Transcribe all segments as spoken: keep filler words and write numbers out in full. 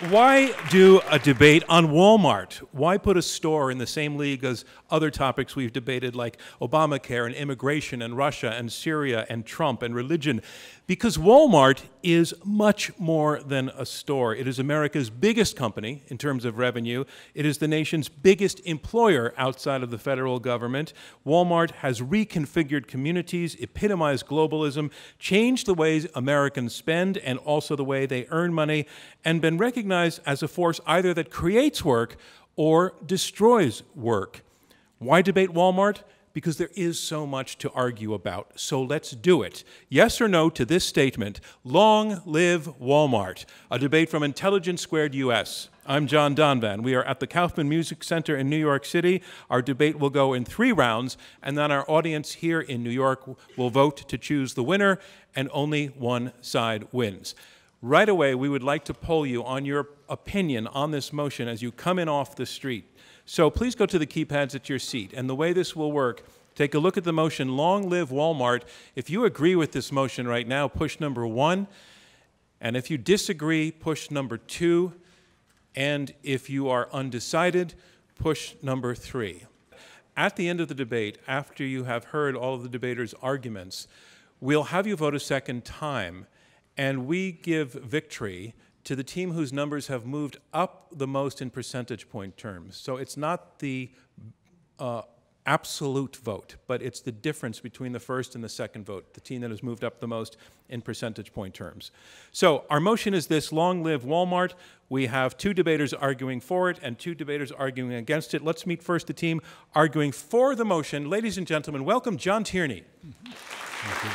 Why do a debate on Wal-Mart? Why put a store in the same league as other topics we've debated like Obamacare and immigration and Russia and Syria and Trump and religion? Because Wal-Mart is much more than a store. It is America's biggest company in terms of revenue. It is the nation's biggest employer outside of the federal government. Wal-Mart has reconfigured communities, epitomized globalism, changed the ways Americans spend and also the way they earn money, and been recognized as a force either that creates work or destroys work. Why debate Wal-Mart? Because there is so much to argue about. So let's do it. Yes or no to this statement, long live Wal-Mart, a debate from Intelligence Squared U S. I'm John Donvan. We are at the Kaufman Music Center in New York City. Our debate will go in three rounds, and then our audience here in New York will vote to choose the winner, and only one side wins. Right away, we would like to poll you on your opinion on this motion as you come in off the street. So please go to the keypads at your seat. And the way this will work, take a look at the motion, long live Wal-Mart. If you agree with this motion right now, push number one. And if you disagree, push number two. And if you are undecided, push number three. At the end of the debate, after you have heard all of the debaters' arguments, we'll have you vote a second time. And we give victory to the team whose numbers have moved up the most in percentage point terms. So it's not the uh, absolute vote, but it's the difference between the first and the second vote, the team that has moved up the most in percentage point terms. So our motion is this, long live Wal-Mart. We have two debaters arguing for it and two debaters arguing against it. Let's meet first the team arguing for the motion. Ladies and gentlemen, welcome John Tierney. Thank you.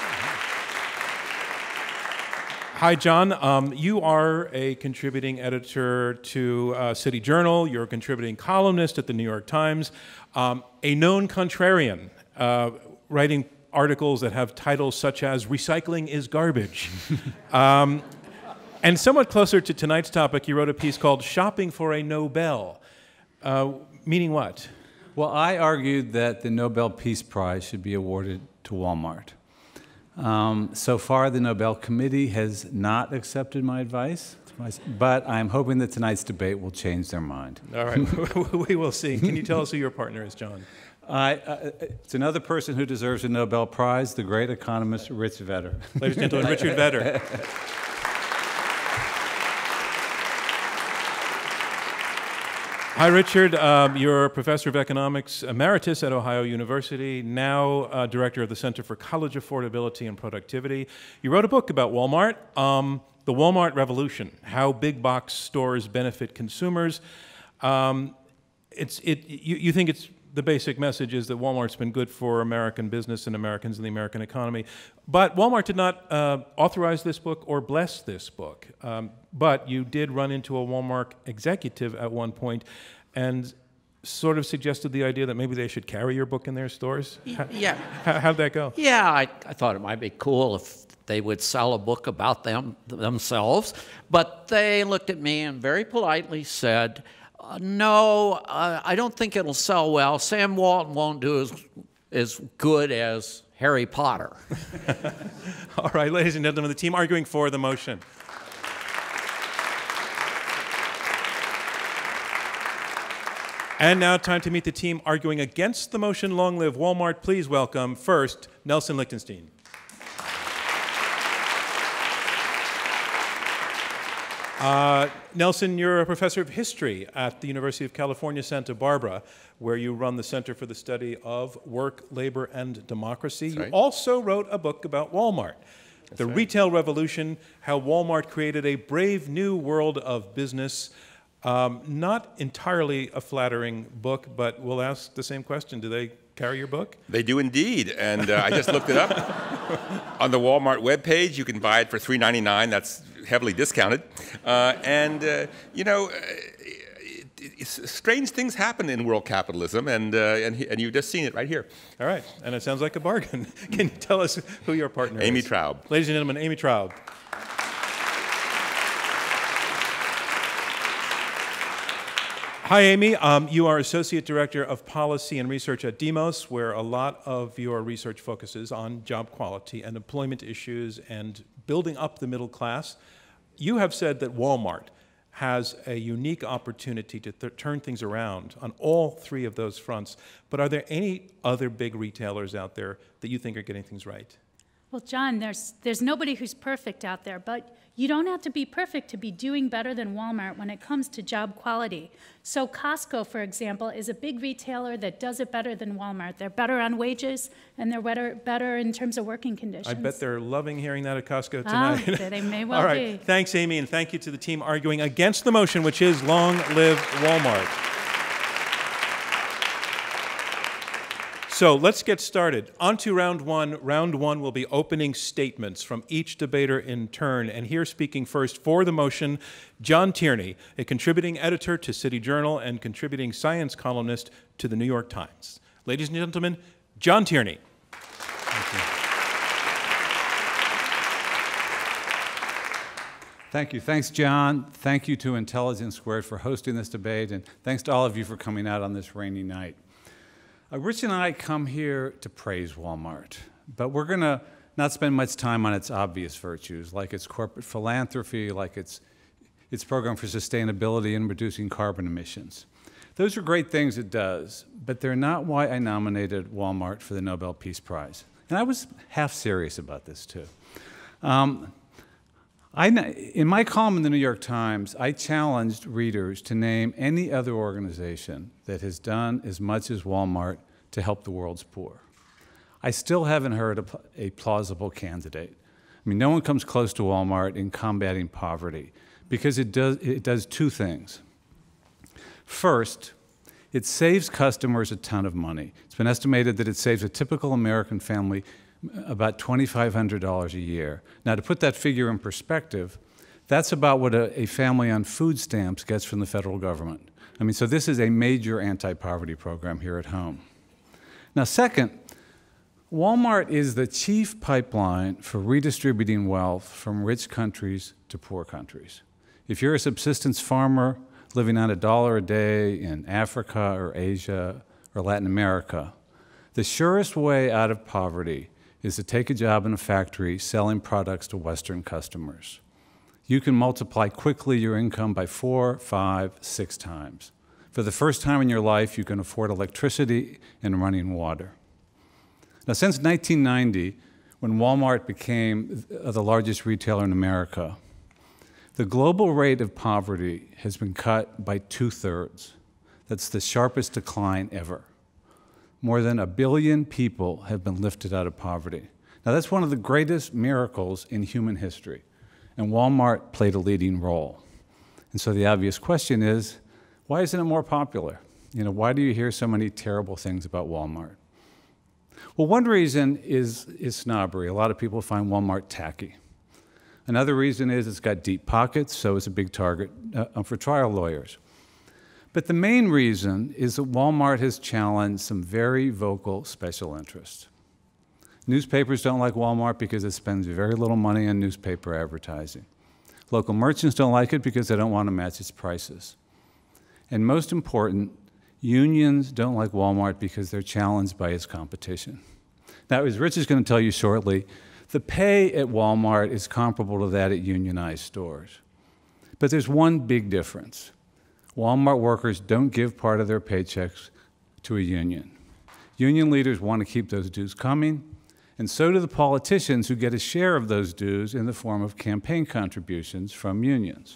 Hi, John. Um, you are a contributing editor to uh, City Journal. You're a contributing columnist at the New York Times, um, a known contrarian, uh, writing articles that have titles such as "Recycling is Garbage." um, and somewhat closer to tonight's topic, you wrote a piece called "Shopping for a Nobel," uh, meaning what? Well, I argued that the Nobel Peace Prize should be awarded to Wal-Mart. Um, so far, the Nobel Committee has not accepted my advice, but I'm hoping that tonight's debate will change their mind. All right, we will see. Can you tell us who your partner is, John? Uh, uh, it's another person who deserves a Nobel Prize, the great economist Richard Vedder. Ladies and gentlemen, Richard Vedder. Hi, Richard. Um, you're a professor of economics emeritus at Ohio University, now uh, director of the Center for College Affordability and Productivity. You wrote a book about Wal-Mart, um, The Wal-Mart Revolution, How Big Box Stores Benefit Consumers. Um, it's, it, you, you think it's the basic message is that Wal-Mart's been good for American business and Americans and the American economy. But Wal-Mart did not uh, authorize this book or bless this book. Um, but you did run into a Wal-Mart executive at one point and sort of suggested the idea that maybe they should carry your book in their stores. How, yeah. How, how'd that go? Yeah, I, I thought it might be cool if they would sell a book about them themselves. But they looked at me and very politely said, Uh, no, uh, I don't think it'll sell well. Sam Walton won't do as, as good as Harry Potter. All right, ladies and gentlemen, the team arguing for the motion. And now time to meet the team arguing against the motion, long live Wal-Mart. Please welcome first Nelson Lichtenstein. Uh, Nelson, you're a professor of history at the University of California, Santa Barbara, where you run the Center for the Study of Work, Labor, and Democracy. That's you right. also wrote a book about Wal-Mart, That's The right. Retail Revolution, How Wal-Mart Created a Brave New World of Business. Um, not entirely a flattering book, but we'll ask the same question. Do they carry your book? They do indeed, and uh, I just looked it up. On the Walmart webpage, you can buy it for three ninety-nine. That's heavily discounted. Uh, and, uh, you know, uh, it, it, strange things happen in world capitalism, and, uh, and, and you've just seen it right here. All right, and it sounds like a bargain. Can you tell us who your partner Amy is? Amy Traub. Ladies and gentlemen, Amy Traub. Hi, Amy. Um, you are Associate Director of Policy and Research at Demos, where a lot of your research focuses on job quality and employment issues and building up the middle class. You have said that Wal-Mart has a unique opportunity to th turn things around on all three of those fronts. But are there any other big retailers out there that you think are getting things right? Well, John, there's, there's nobody who's perfect out there, but you don't have to be perfect to be doing better than Walmart when it comes to job quality. So Costco, for example, is a big retailer that does it better than Walmart. They're better on wages, and they're better, better in terms of working conditions. I bet they're loving hearing that at Costco tonight. Ah, they may well All right, be. Thanks, Amy, and thank you to the team arguing against the motion, which is long live Walmart. So let's get started. On to round one. Round one will be opening statements from each debater in turn. And here speaking first for the motion, John Tierney, a contributing editor to City Journal and contributing science columnist to the New York Times. Ladies and gentlemen, John Tierney. Thank you. Thank you. Thanks, John. Thank you to Intelligence Squared for hosting this debate, and thanks to all of you for coming out on this rainy night. Uh, Rich and I come here to praise Walmart, but we're going to not spend much time on its obvious virtues, like its corporate philanthropy, like its, its program for sustainability and reducing carbon emissions. Those are great things it does, but they're not why I nominated Walmart for the Nobel Peace Prize. And I was half serious about this, too. Um, I, in my column in the New York Times, I challenged readers to name any other organization that has done as much as Walmart to help the world's poor. I still haven't heard a, a plausible candidate. I mean, no one comes close to Walmart in combating poverty because it does, it does two things. First, it saves customers a ton of money. It's been estimated that it saves a typical American family about twenty-five hundred dollars a year. Now, to put that figure in perspective, that's about what a, a family on food stamps gets from the federal government. I mean, so this is a major anti-poverty program here at home. Now, second, Walmart is the chief pipeline for redistributing wealth from rich countries to poor countries. If you're a subsistence farmer living on a dollar a day in Africa or Asia or Latin America, the surest way out of poverty is to take a job in a factory selling products to Western customers. You can multiply quickly your income by four, five, six times. For the first time in your life, you can afford electricity and running water. Now, since nineteen ninety, when Walmart became the largest retailer in America, the global rate of poverty has been cut by two-thirds. That's the sharpest decline ever. More than a billion people have been lifted out of poverty. Now, that's one of the greatest miracles in human history, and Walmart played a leading role. And so the obvious question is, why isn't it more popular? You know, why do you hear so many terrible things about Walmart? Well, one reason is, is snobbery. A lot of people find Walmart tacky. Another reason is it's got deep pockets, so it's a big target uh, for trial lawyers. But the main reason is that Walmart has challenged some very vocal special interests. Newspapers don't like Walmart because it spends very little money on newspaper advertising. Local merchants don't like it because they don't want to match its prices. And most important, unions don't like Walmart because they're challenged by its competition. Now, as Rich is going to tell you shortly, the pay at Walmart is comparable to that at unionized stores. But there's one big difference. Walmart workers don't give part of their paychecks to a union. Union leaders want to keep those dues coming, and so do the politicians who get a share of those dues in the form of campaign contributions from unions.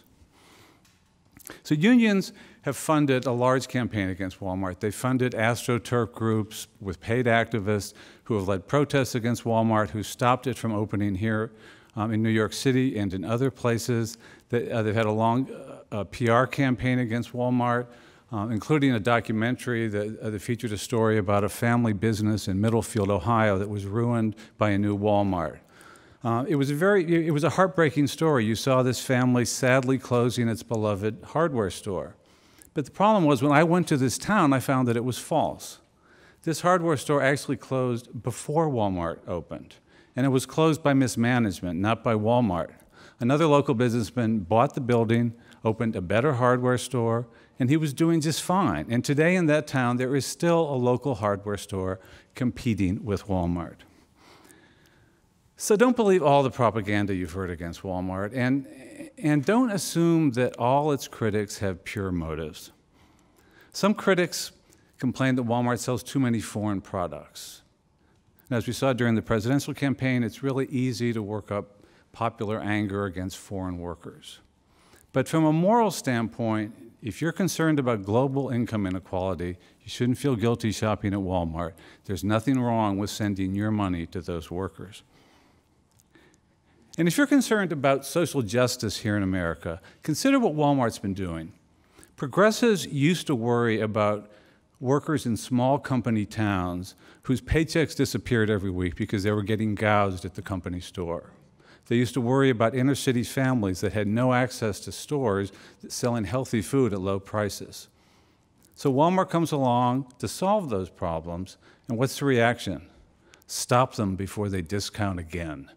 So unions have funded a large campaign against Walmart. They funded AstroTurf groups with paid activists who have led protests against Walmart, who stopped it from opening here um, in New York City and in other places. They, uh, they've had a long uh, P R campaign against Walmart, uh, including a documentary that, uh, that featured a story about a family business in Middlefield, Ohio, that was ruined by a new Walmart. Uh, it was a very, it was a heartbreaking story. You saw this family sadly closing its beloved hardware store. But the problem was, when I went to this town, I found that it was false. This hardware store actually closed before Walmart opened, and it was closed by mismanagement, not by Walmart. Another local businessman bought the building, opened a better hardware store, and he was doing just fine. And today in that town, there is still a local hardware store competing with Walmart. So don't believe all the propaganda you've heard against Walmart, and, and don't assume that all its critics have pure motives. Some critics complain that Walmart sells too many foreign products. And as we saw during the presidential campaign, it's really easy to work up popular anger against foreign workers. But from a moral standpoint, if you're concerned about global income inequality, you shouldn't feel guilty shopping at Walmart. There's nothing wrong with sending your money to those workers. And if you're concerned about social justice here in America, consider what Walmart's been doing. Progressives used to worry about workers in small company towns whose paychecks disappeared every week because they were getting gouged at the company store. They used to worry about inner city families that had no access to stores selling healthy food at low prices. So Walmart comes along to solve those problems, and what's the reaction? Stop them before they discount again.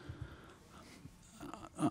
Uh,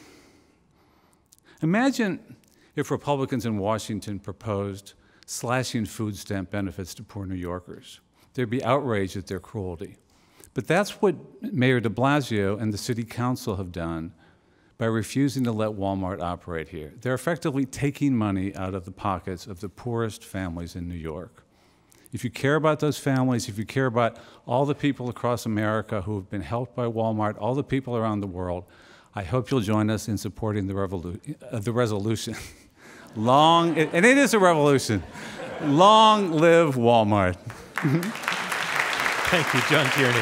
imagine if Republicans in Washington proposed slashing food stamp benefits to poor New Yorkers. They'd be outraged at their cruelty. But that's what Mayor de Blasio and the City Council have done by refusing to let Walmart operate here. They're effectively taking money out of the pockets of the poorest families in New York. If you care about those families, if you care about all the people across America who have been helped by Walmart, all the people around the world, I hope you'll join us in supporting the, revolu uh, the resolution. Long, and it is a revolution. Long live Walmart. Thank you, John Tierney.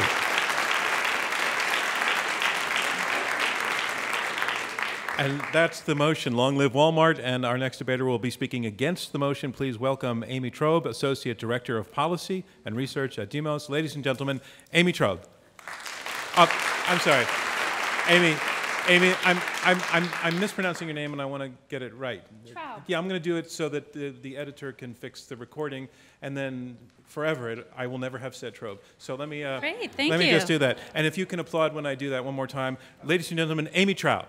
And that's the motion, long live Walmart. And our next debater will be speaking against the motion. Please welcome Amy Traub, Associate Director of Policy and Research at Demos. Ladies and gentlemen, Amy Traub. Oh, I'm sorry. Amy, Amy, I'm, I'm, I'm, I'm mispronouncing your name and I want to get it right. Traub. Yeah, I'm going to do it so that the, the editor can fix the recording, and then forever it, I will never have said Traub. So let me, uh, Great, thank let me you. just do that. And if you can applaud when I do that one more time. Ladies and gentlemen, Amy Traub.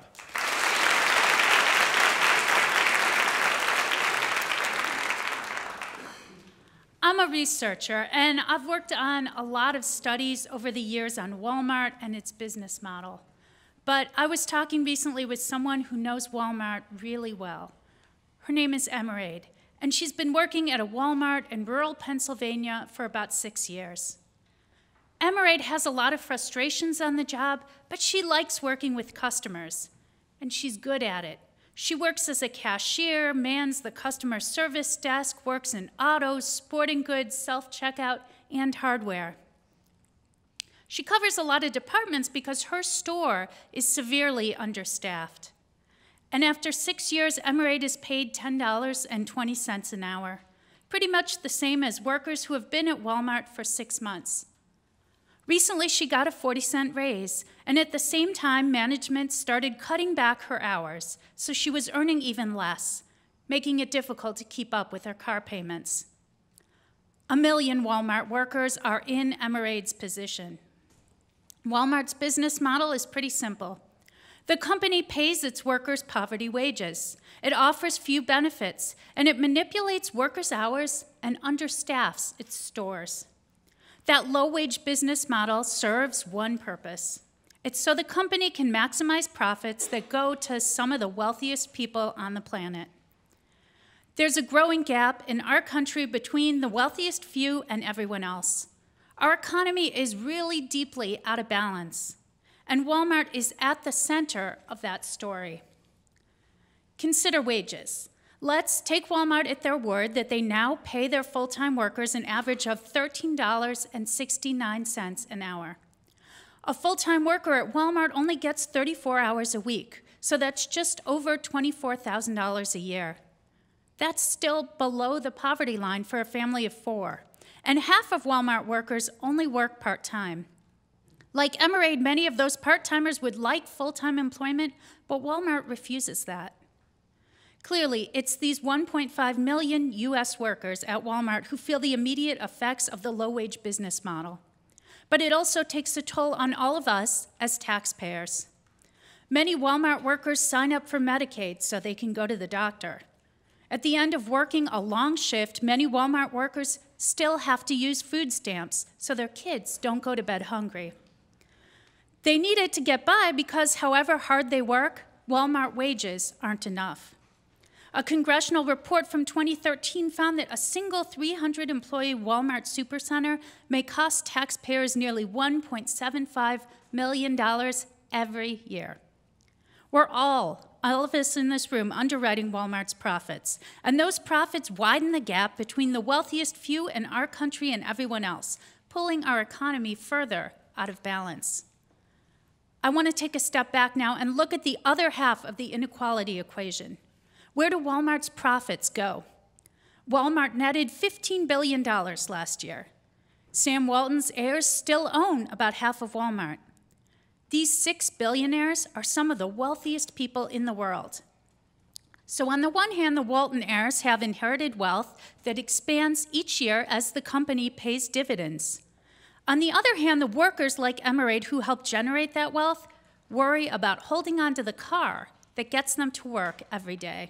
I'm a researcher, and I've worked on a lot of studies over the years on Walmart and its business model. But I was talking recently with someone who knows Walmart really well. Her name is Emerade, and she's been working at a Walmart in rural Pennsylvania for about six years. Emerade has a lot of frustrations on the job, but she likes working with customers, and she's good at it. She works as a cashier, mans the customer service desk, works in autos, sporting goods, self-checkout, and hardware. She covers a lot of departments because her store is severely understaffed. And after six years, Emerade is paid ten dollars and twenty cents an hour, pretty much the same as workers who have been at Walmart for six months. Recently, she got a forty cent raise, and at the same time, management started cutting back her hours, so she was earning even less, making it difficult to keep up with her car payments. A million Walmart workers are in Emerade's position. Walmart's business model is pretty simple. The company pays its workers poverty wages. It offers few benefits, and it manipulates workers' hours and understaffs its stores. That low-wage business model serves one purpose. It's so the company can maximize profits that go to some of the wealthiest people on the planet. There's a growing gap in our country between the wealthiest few and everyone else. Our economy is really deeply out of balance, and Walmart is at the center of that story. Consider wages. Let's take Walmart at their word that they now pay their full-time workers an average of thirteen dollars and sixty-nine cents an hour. A full-time worker at Walmart only gets thirty-four hours a week, so that's just over twenty-four thousand dollars a year. That's still below the poverty line for a family of four, and half of Walmart workers only work part-time. Like Emerade, many of those part-timers would like full-time employment, but Walmart refuses that. Clearly, it's these one point five million U S workers at Walmart who feel the immediate effects of the low-wage business model. But it also takes a toll on all of us as taxpayers. Many Walmart workers sign up for Medicaid so they can go to the doctor. At the end of working a long shift, many Walmart workers still have to use food stamps so their kids don't go to bed hungry. They need it to get by because however hard they work, Walmart wages aren't enough. A congressional report from twenty thirteen found that a single three hundred employee Walmart supercenter may cost taxpayers nearly one point seven five million dollars every year. We're all, all of us in this room, underwriting Walmart's profits, and those profits widen the gap between the wealthiest few in our country and everyone else, pulling our economy further out of balance. I want to take a step back now and look at the other half of the inequality equation. Where do Walmart's profits go? Walmart netted fifteen billion dollars last year. Sam Walton's heirs still own about half of Walmart. These six billionaires are some of the wealthiest people in the world. So on the one hand, the Walton heirs have inherited wealth that expands each year as the company pays dividends. On the other hand, the workers like Emerade who help generate that wealth worry about holding on to the car that gets them to work every day.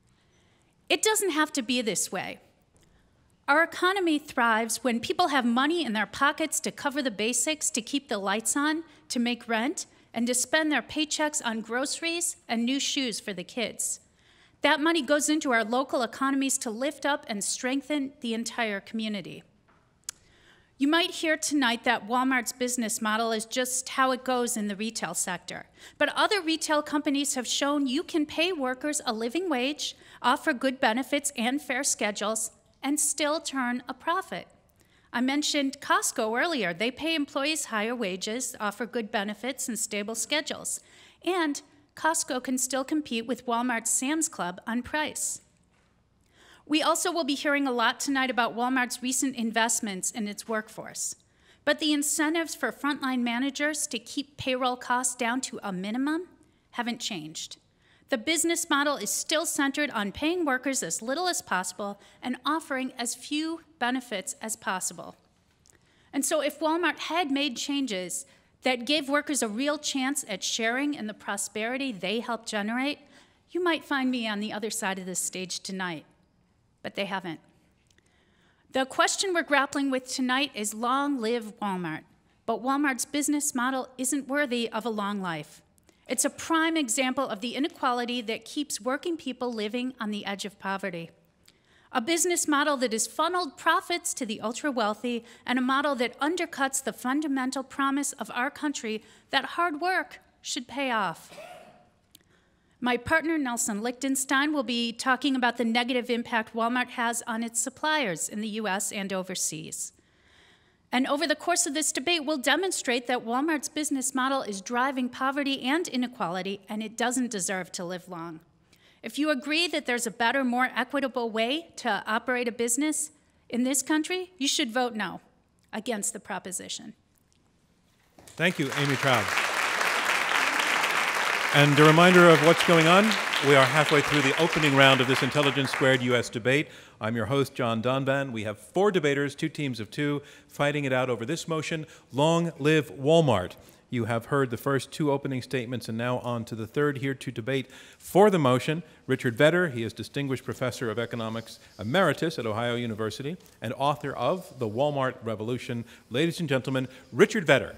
It doesn't have to be this way. Our economy thrives when people have money in their pockets to cover the basics, to keep the lights on, to make rent, and to spend their paychecks on groceries and new shoes for the kids. That money goes into our local economies to lift up and strengthen the entire community. You might hear tonight that Walmart's business model is just how it goes in the retail sector. But other retail companies have shown you can pay workers a living wage, offer good benefits and fair schedules, and still turn a profit. I mentioned Costco earlier. They pay employees higher wages, offer good benefits and stable schedules. And Costco can still compete with Walmart's Sam's Club on price. We also will be hearing a lot tonight about Walmart's recent investments in its workforce. But the incentives for frontline managers to keep payroll costs down to a minimum haven't changed. The business model is still centered on paying workers as little as possible and offering as few benefits as possible. And so if Walmart had made changes that gave workers a real chance at sharing in the prosperity they helped generate, you might find me on the other side of this stage tonight. But they haven't. The question we're grappling with tonight is long live Walmart. But Walmart's business model isn't worthy of a long life. It's a prime example of the inequality that keeps working people living on the edge of poverty. A business model that has funneled profits to the ultra-wealthy and a model that undercuts the fundamental promise of our country that hard work should pay off. My partner, Nelson Lichtenstein, will be talking about the negative impact Walmart has on its suppliers in the U S and overseas. And over the course of this debate, we'll demonstrate that Walmart's business model is driving poverty and inequality, and it doesn't deserve to live long. If you agree that there's a better, more equitable way to operate a business in this country, you should vote no against the proposition. Thank you, Amy Traub. And a reminder of what's going on. We are halfway through the opening round of this Intelligence Squared U S debate. I'm your host, John Donvan. We have four debaters, two teams of two, fighting it out over this motion, Long Live Walmart. You have heard the first two opening statements, and now on to the third. Here to debate for the motion, Richard Vedder. He is Distinguished Professor of Economics Emeritus at Ohio University and author of The Walmart Revolution. Ladies and gentlemen, Richard Vedder.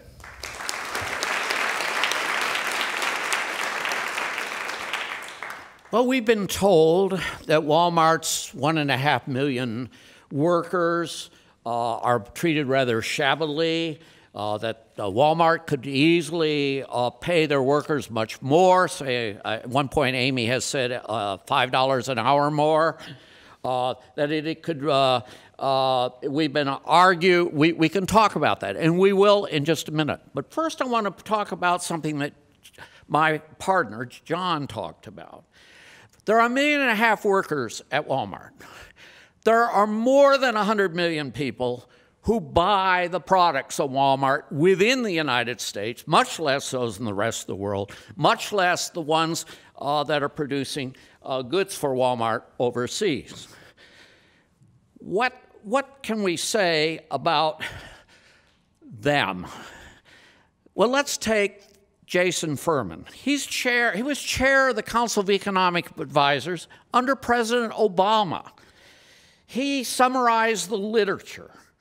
Well, we've been told that Walmart's one and a half million workers uh, are treated rather shabbily, uh, that uh, Walmart could easily uh, pay their workers much more. Say, uh, at one point, Amy has said uh, five dollars an hour more. Uh, that it, it could, uh, uh, we've been argue, we, we can talk about that, and we will in just a minute. But first I want to talk about something that my partner, John, talked about. There are a million and a half workers at Walmart. There are more than one hundred million people who buy the products of Walmart within the United States, much less those in the rest of the world, much less the ones uh, that are producing uh, goods for Walmart overseas. What, what can we say about them? Well, let's take Jason Furman. He's chair, he was chair of the Council of Economic Advisors under President Obama. He summarized the literature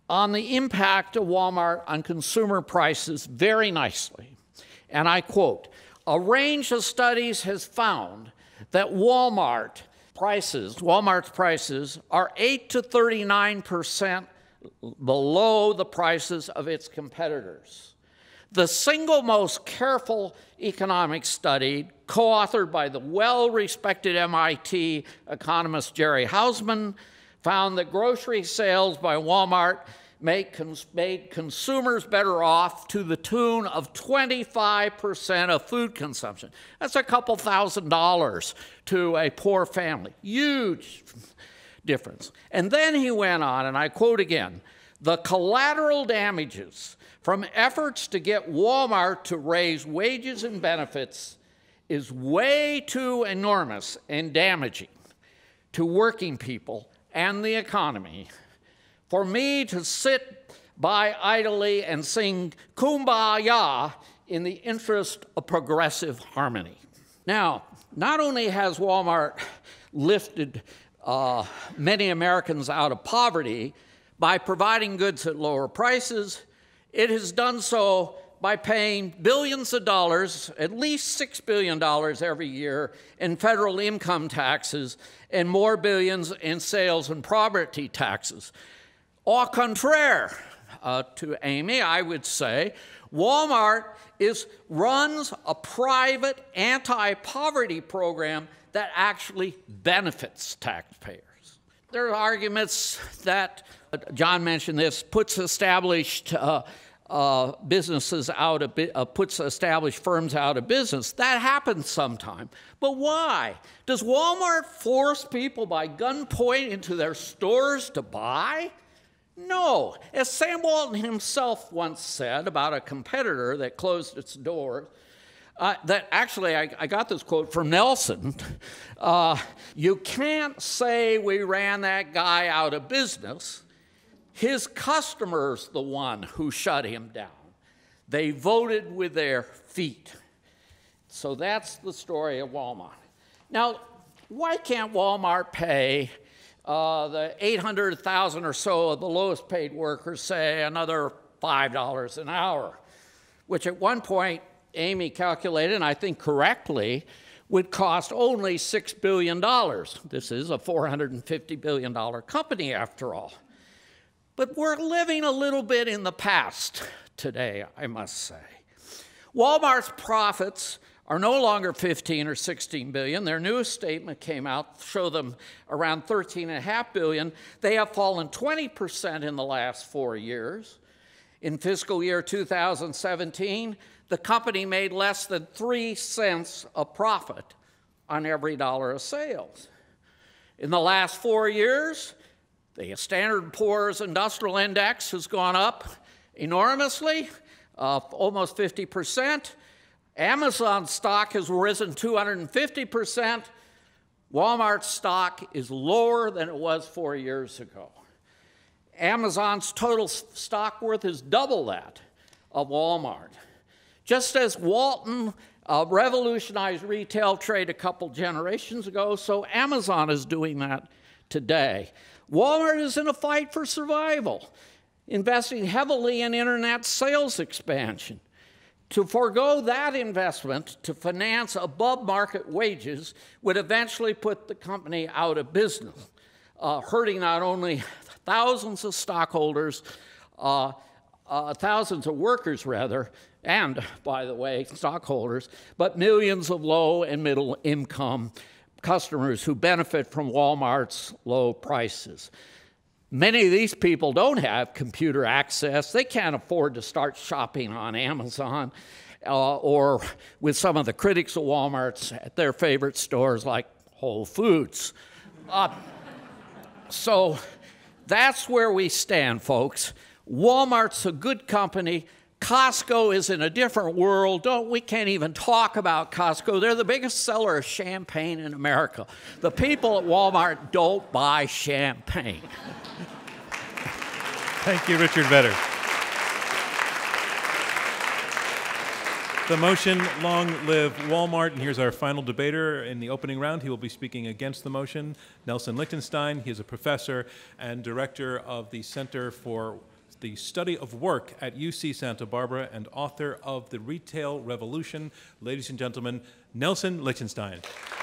on the impact of Walmart on consumer prices very nicely. And I quote, "A range of studies has found that Walmart prices, Walmart's prices are eight to thirty-nine percent below the prices of its competitors. The single most careful economic study, co-authored by the well-respected M I T economist Jerry Hausman, found that grocery sales by Walmart made, cons made consumers better off to the tune of twenty-five percent of food consumption. That's a couple thousand dollars to a poor family. Huge difference." And then he went on, and I quote again, "The collateral damages from efforts to get Walmart to raise wages and benefits is way too enormous and damaging to working people and the economy for me to sit by idly and sing Kumbaya in the interest of progressive harmony." Now, not only has Walmart lifted uh, many Americans out of poverty by providing goods at lower prices, it has done so by paying billions of dollars, at least six billion dollars every year in federal income taxes and more billions in sales and property taxes. Au contraire uh, to Amy, I would say, Walmart is, runs a private anti-poverty program that actually benefits taxpayers. There are arguments that, uh, John mentioned this, puts established uh, uh, businesses out of, uh, puts established firms out of business. That happens sometime. But why? Does Walmart force people by gunpoint into their stores to buy? No. As Sam Walton himself once said about a competitor that closed its doors, uh, that actually I, I got this quote from Nelson, uh, "You can't say we ran that guy out of business. His customer's the one who shut him down. They voted with their feet." So that's the story of Walmart. Now, why can't Walmart pay Uh, the eight hundred thousand or so of the lowest paid workers, say, another five dollars an hour, which at one point Amy calculated, and I think correctly, would cost only six billion dollars. This is a four hundred fifty billion dollar company, after all. But we're living a little bit in the past today, I must say. Walmart's profits are no longer fifteen or sixteen billion. Their newest statement came out, show them around thirteen and a half billion. They have fallen twenty percent in the last four years. In fiscal year two thousand seventeen, the company made less than three cents a profit on every dollar of sales. In the last four years, the Standard and Poor's Industrial Index has gone up enormously, uh, almost fifty percent. Amazon stock has risen two hundred fifty percent. Walmart's stock is lower than it was four years ago. Amazon's total stock worth is double that of Walmart. Just as Walton uh, revolutionized retail trade a couple generations ago, so Amazon is doing that today. Walmart is in a fight for survival, investing heavily in internet sales expansion. To forego that investment to finance above-market wages would eventually put the company out of business, uh, hurting not only thousands of stockholders, uh, uh, thousands of workers, rather, and, by the way, stockholders, but millions of low and middle-income customers who benefit from Walmart's low prices. Many of these people don't have computer access. They can't afford to start shopping on Amazon uh, or with some of the critics of Walmart's at their favorite stores like Whole Foods. Uh, so that's where we stand, folks. Walmart's a good company. Costco is in a different world. Don't, we can't even talk about Costco. They're the biggest seller of champagne in America. The people at Walmart don't buy champagne. Thank you, Richard Vedder. The motion, long live Walmart. And here's our final debater in the opening round. He will be speaking against the motion, Nelson Lichtenstein. He is a professor and director of the Center for the study of work at U C Santa Barbara and author of The Retail Revolution. Ladies and gentlemen, Nelson Lichtenstein.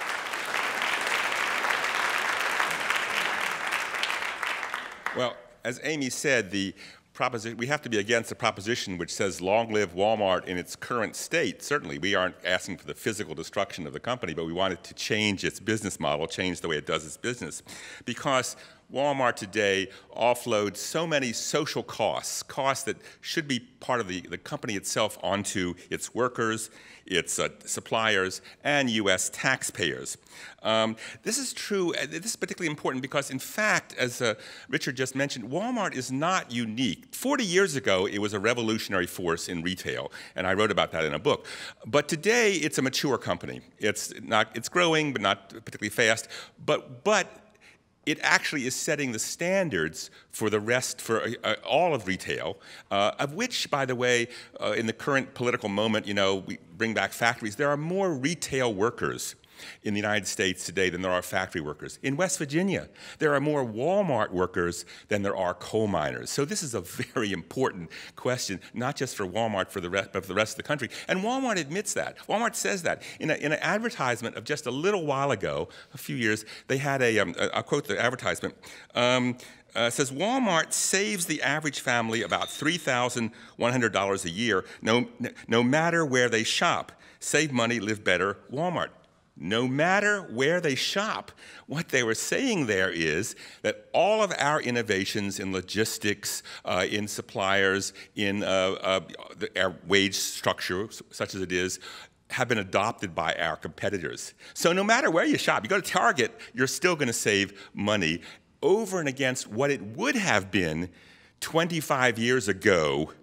Well, as Amy said, the proposition, we have to be against the proposition which says long live Walmart in its current state. Certainly, we aren't asking for the physical destruction of the company, but we want it to change its business model, change the way it does its business. Because Walmart today offloads so many social costs, costs that should be part of the, the company itself, onto its workers, its uh, suppliers, and U S taxpayers. Um, this is true, uh, this is particularly important because, in fact, as uh, Richard just mentioned, Walmart is not unique. forty years ago, it was a revolutionary force in retail, and I wrote about that in a book. But today, it's a mature company. It's, not, it's growing, but not particularly fast. But, but it actually is setting the standards for the rest, for uh, all of retail, uh, of which, by the way, uh, in the current political moment, you know, we bring back factories. There are more retail workers in the United States today than there are factory workers. In West Virginia, there are more Walmart workers than there are coal miners. So this is a very important question, not just for Walmart, for the rest, but for the rest of the country. And Walmart admits that. Walmart says that. In, a, in an advertisement of just a little while ago, a few years, they had a, um, I'll quote the advertisement, um, Uh, says Walmart saves the average family about three thousand one hundred dollars a year, no, no matter where they shop. Save money, live better, Walmart. No matter where they shop. What they were saying there is that all of our innovations in logistics, uh, in suppliers, in uh, uh, the, our wage structure, such as it is, have been adopted by our competitors. So no matter where you shop, you go to Target, you're still going to save money over and against what it would have been twenty-five years ago,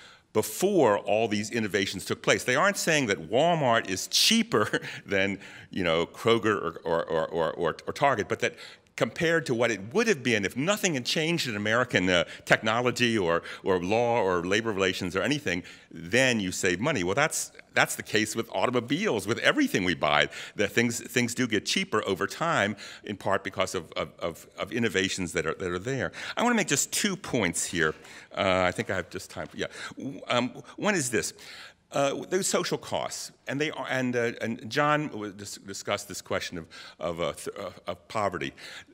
before all these innovations took place. They aren't saying that Walmart is cheaper than, you know, Kroger or, or, or, or, or Target, but that compared to what it would have been if nothing had changed in American uh, technology or, or law or labor relations or anything, then you save money. Well, that's, that's the case with automobiles, with everything we buy. The things, things do get cheaper over time, in part because of, of, of, of innovations that are, that are there. I want to make just two points here. Uh, I think I have just time for, yeah. Um, one is this. Uh, those social costs, and they are, and, uh, and John discussed this question of, of, uh, th uh, of poverty.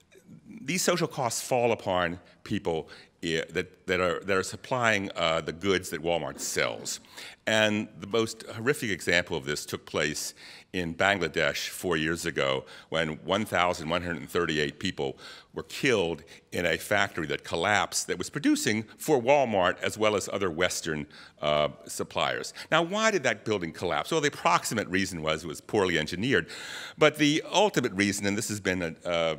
These social costs fall upon people uh, that, that, are, that are supplying uh, the goods that Walmart sells. And the most horrific example of this took place in Bangladesh four years ago when one thousand one hundred thirty-eight people were killed in a factory that collapsed that was producing for Walmart as well as other Western uh, suppliers. Now, why did that building collapse? Well, the approximate reason was it was poorly engineered. But the ultimate reason, and this has been a, uh,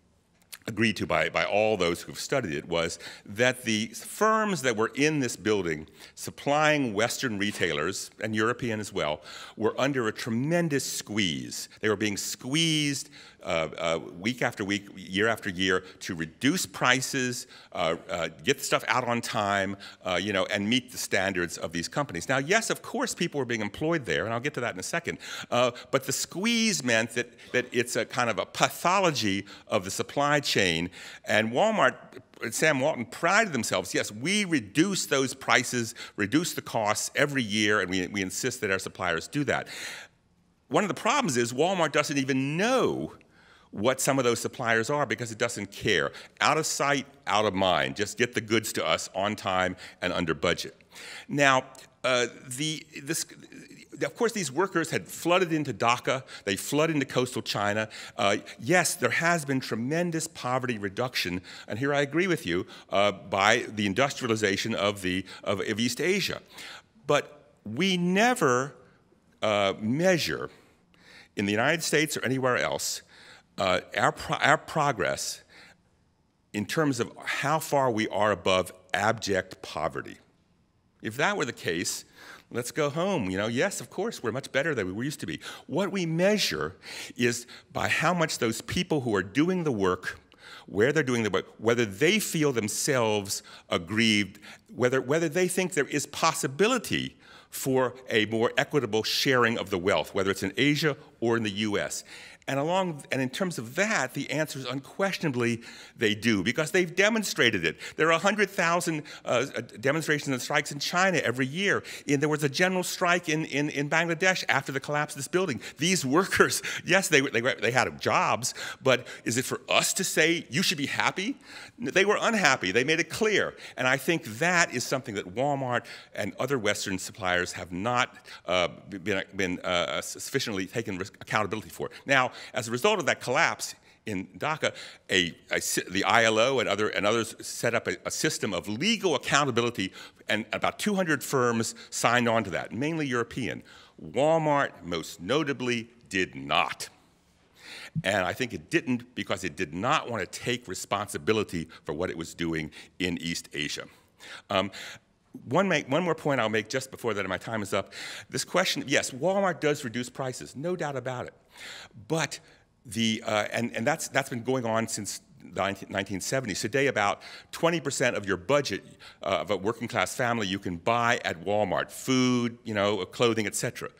agreed to by, by all those who have studied it, was that the firms that were in this building supplying Western retailers, and European as well, were under a tremendous squeeze. They were being squeezed uh, uh, week after week, year after year, to reduce prices, uh, uh, get stuff out on time, uh, you know, and meet the standards of these companies. Now, yes, of course, people were being employed there, and I'll get to that in a second, uh, but the squeeze meant that, that it's a kind of a pathology of the supply chain, and Walmart, Sam Walton prided themselves, yes, we reduce those prices, reduce the costs every year, and we, we insist that our suppliers do that. One of the problems is Walmart doesn't even know what some of those suppliers are because it doesn't care. Out of sight, out of mind. Just get the goods to us on time and under budget. Now, uh, the, this, of course, these workers had flooded into Dhaka. They flooded into coastal China. Uh, yes, there has been tremendous poverty reduction, and here I agree with you, uh, by the industrialization of, the, of, of East Asia. But we never uh, measure, in the United States or anywhere else, uh, our, pro our progress in terms of how far we are above abject poverty. If that were the case, let's go home. You know, yes, of course, we're much better than we used to be. What we measure is by how much those people who are doing the work, where they're doing the work, whether they feel themselves aggrieved, whether, whether they think there is possibility for a more equitable sharing of the wealth, whether it's in Asia or in the U S? And along, and in terms of that, the answer is unquestionably they do, because they've demonstrated it. There are one hundred thousand uh, demonstrations and strikes in China every year. And there was a general strike in, in, in Bangladesh after the collapse of this building. These workers, yes, they, they, they had jobs, but is it for us to say you should be happy? They were unhappy. They made it clear. And I think that is something that Walmart and other Western suppliers have not uh, been, been uh, sufficiently taken accountability for. Now, as a result of that collapse in Dhaka, a, a, the I L O and, other, and others set up a, a system of legal accountability, and about two hundred firms signed on to that, mainly European. Walmart, most notably, did not. And I think it didn't because it did not want to take responsibility for what it was doing in East Asia. Um, One, make, one more point I'll make just before that, and my time is up. This question, yes, Walmart does reduce prices, no doubt about it. But the, uh, and, and that's, that's been going on since the nineteen seventies. Today, about twenty percent of your budget uh, of a working class family you can buy at Walmart, food, you know, clothing, et cetera.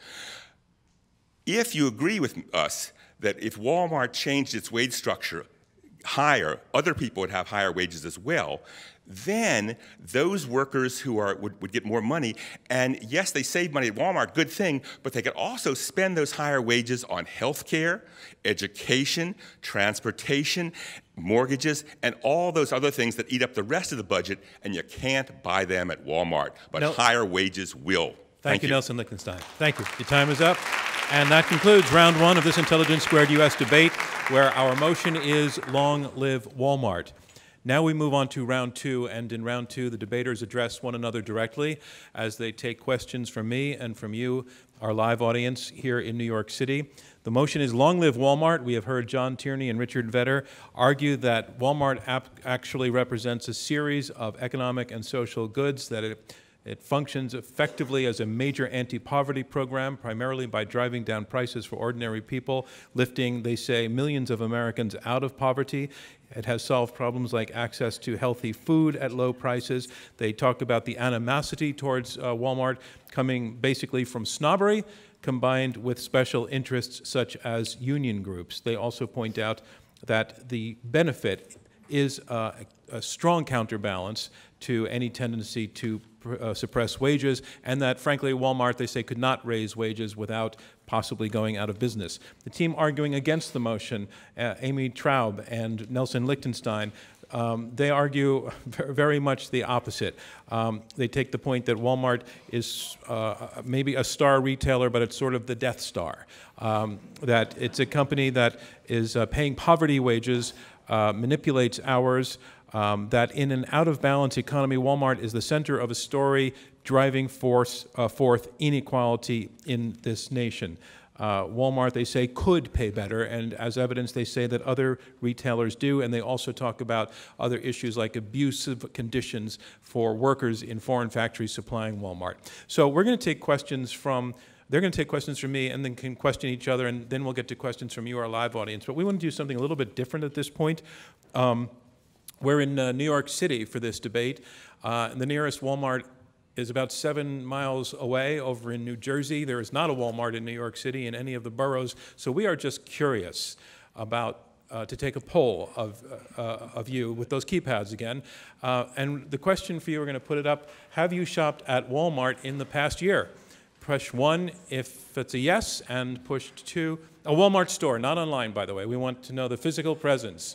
If you agree with us that if Walmart changed its wage structure higher, other people would have higher wages as well, then those workers who are, would, would get more money, and yes, they save money at Walmart, good thing, but they could also spend those higher wages on health care, education, transportation, mortgages, and all those other things that eat up the rest of the budget, and you can't buy them at Walmart, but no. higher wages will. Thank, Thank you, you, Nelson Lichtenstein. Thank you. Your time is up. And that concludes round one of this Intelligence Squared U S debate, where our motion is long live Walmart. Now we move on to round two, and in round two, the debaters address one another directly as they take questions from me and from you, our live audience here in New York City. The motion is long live Walmart. We have heard John Tierney and Richard Vedder argue that Walmart actually represents a series of economic and social goods, that it It functions effectively as a major anti-poverty program, primarily by driving down prices for ordinary people, lifting, they say, millions of Americans out of poverty. It has solved problems like access to healthy food at low prices. They talk about the animosity towards uh, Walmart coming basically from snobbery, combined with special interests such as union groups. They also point out that the benefit is uh, a strong counterbalance to any tendency to uh, suppress wages, and that, frankly, Walmart, they say, could not raise wages without possibly going out of business. The team arguing against the motion, uh, Amy Traub and Nelson Lichtenstein, um, they argue very much the opposite. Um, they take the point that Walmart is uh, maybe a star retailer, but it's sort of the Death Star, um, that it's a company that is uh, paying poverty wages, Uh, manipulates hours, um, that in an out-of-balance economy, Walmart is the center of a story driving force, uh, forth inequality in this nation. Uh, Walmart, they say, could pay better, and as evidence, they say that other retailers do, and they also talk about other issues like abusive conditions for workers in foreign factories supplying Walmart. So we're going to take questions from They're going to take questions from me and then can question each other, and then we'll get to questions from you, our live audience. But we want to do something a little bit different at this point. Um, we're in uh, New York City for this debate. Uh, and the nearest Walmart is about seven miles away over in New Jersey. There is not a Walmart in New York City in any of the boroughs. So we are just curious about Uh, to take a poll of, uh, of you with those keypads again. Uh, and the question for you, we're going to put it up, have you shopped at Walmart in the past year? Push one if it's a yes, and push two. A Walmart store, not online, by the way. We want to know the physical presence.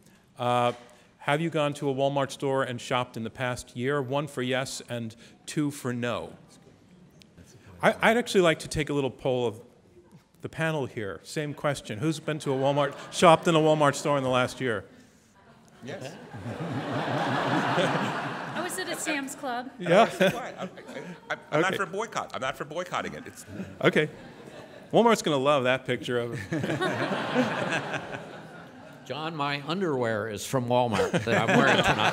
Uh, have you gone to a Walmart store and shopped in the past year? One for yes and two for no. I, I'd actually like to take a little poll of the panel here. Same question. Who's been to a Walmart, shopped in a Walmart store in the last year? Yes. I was at a Sam's Club. Yeah. I'm, I'm, I'm Okay. not for boycott. I'm not for boycotting it. It's Okay. Walmart's going to love that picture of it. John, my underwear is from Walmart that I'm wearing tonight.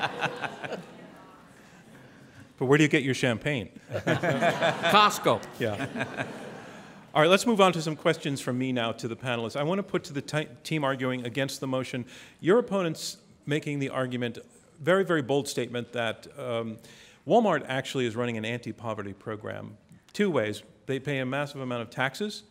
But where do you get your champagne? Costco. Yeah. All right, let's move on to some questions from me now to the panelists. I want to put to the t- team arguing against the motion, your opponent's making the argument, very, very bold statement, that um, Walmart actually is running an anti-poverty program two ways. They pay a massive amount of taxes,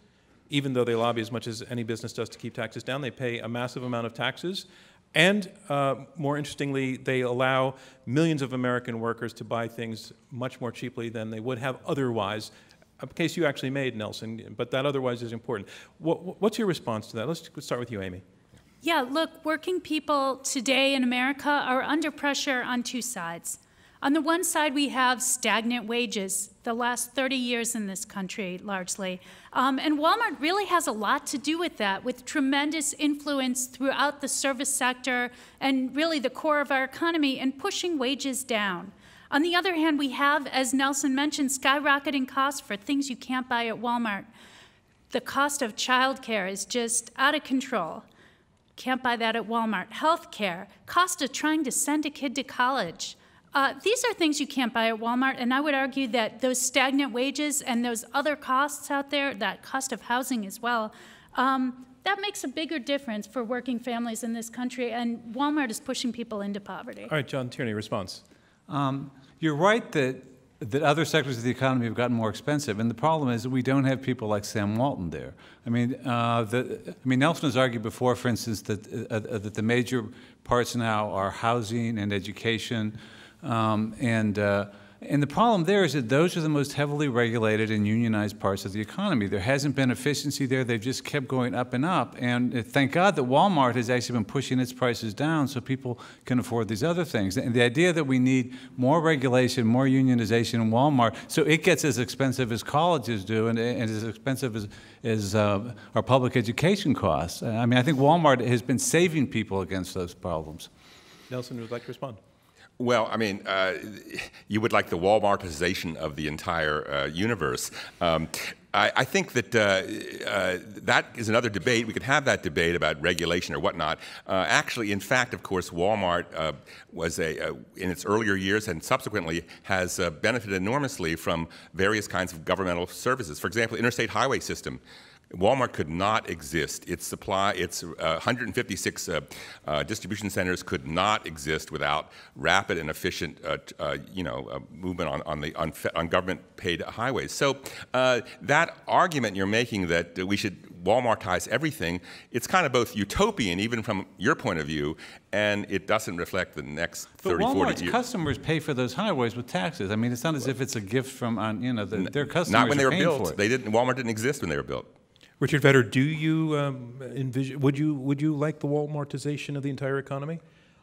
even though they lobby as much as any business does to keep taxes down. They pay a massive amount of taxes. And uh, more interestingly, they allow millions of American workers to buy things much more cheaply than they would have otherwise. A case you actually made, Nelson, but that otherwise is important. What, what's your response to that? Let's start with you, Amy. Yeah, look, working people today in America are under pressure on two sides. On the one side, we have stagnant wages, the last thirty years in this country, largely. Um, and Walmart really has a lot to do with that, with tremendous influence throughout the service sector and really the core of our economy in pushing wages down. On the other hand, we have, as Nelson mentioned, skyrocketing costs for things you can't buy at Walmart. The cost of childcare is just out of control. Can't buy that at Walmart. Healthcare, cost of trying to send a kid to college. Uh, these are things you can't buy at Walmart, and I would argue that those stagnant wages and those other costs out there, that cost of housing as well, um, that makes a bigger difference for working families in this country, and Walmart is pushing people into poverty. All right, John Tierney, response. Um, you're right that that other sectors of the economy have gotten more expensive, and the problem is that we don't have people like Sam Walton there. I mean, uh, the, I mean, Nelson has argued before, for instance, that uh, that the major parts now are housing and education, um, and uh, and the problem there is that those are the most heavily regulated and unionized parts of the economy. There hasn't been efficiency there. They've just kept going up and up. And thank God that Walmart has actually been pushing its prices down so people can afford these other things. And the idea that we need more regulation, more unionization in Walmart so it gets as expensive as colleges do and, and as expensive as, as uh, our public education costs. I mean, I think Walmart has been saving people against those problems. Nelson would like to respond. Well, I mean, uh, you would like the Walmartization of the entire uh, universe. Um, I, I think that uh, uh, that is another debate. We could have that debate about regulation or whatnot. Uh, actually, in fact, of course, Walmart uh, was a, uh, in its earlier years and subsequently has uh, benefited enormously from various kinds of governmental services. For example, interstate highway system. Walmart could not exist. Its supply, its uh, one hundred fifty-six uh, uh, distribution centers could not exist without rapid and efficient, uh, uh, you know, uh, movement on, on the on, on government-paid highways. So uh, that argument you're making that uh, we should Walmartize everything, it's kind of both utopian, even from your point of view, and it doesn't reflect the next thirty, but forty Walmart's years. customers pay for those highways with taxes. I mean, it's not as if it's a gift from, on, you know, the, their customers Not when they are were paying built. for it. They didn't. Walmart didn't exist when they were built. Richard Vedder, do you um, envision, would you, would you like the Walmartization of the entire economy?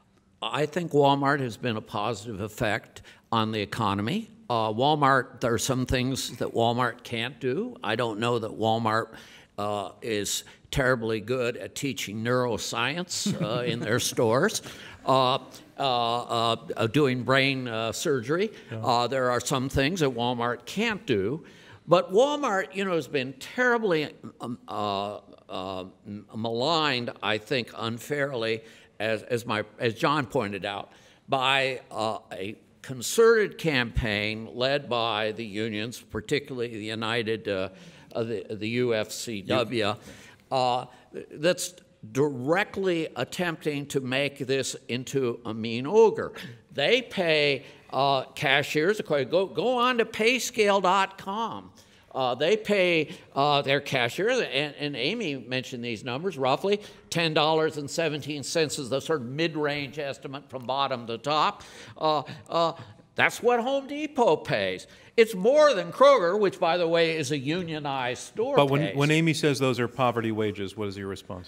I think Walmart has been a positive effect on the economy. Uh, Walmart, there are some things that Walmart can't do. I don't know that Walmart uh, is terribly good at teaching neuroscience uh, in their stores. Uh, uh, uh, doing brain uh, surgery. Yeah. Uh, there are some things that Walmart can't do. But Walmart, you know, has been terribly um, uh, uh, maligned, I think, unfairly, as, as, my, as John pointed out, by uh, a concerted campaign led by the unions, particularly the United, uh, uh, the, the U F C W, uh, that's directly attempting to make this into a mean ogre. They pay uh, cashiers, go, go on to pay scale dot com. Uh, they pay uh, their cashiers, and, and Amy mentioned these numbers, roughly ten dollars and seventeen cents is the sort of mid-range estimate from bottom to top. Uh, uh, that's what Home Depot pays. It's more than Kroger, which, by the way, is a unionized store. But when, pays. when Amy says those are poverty wages, what is your response?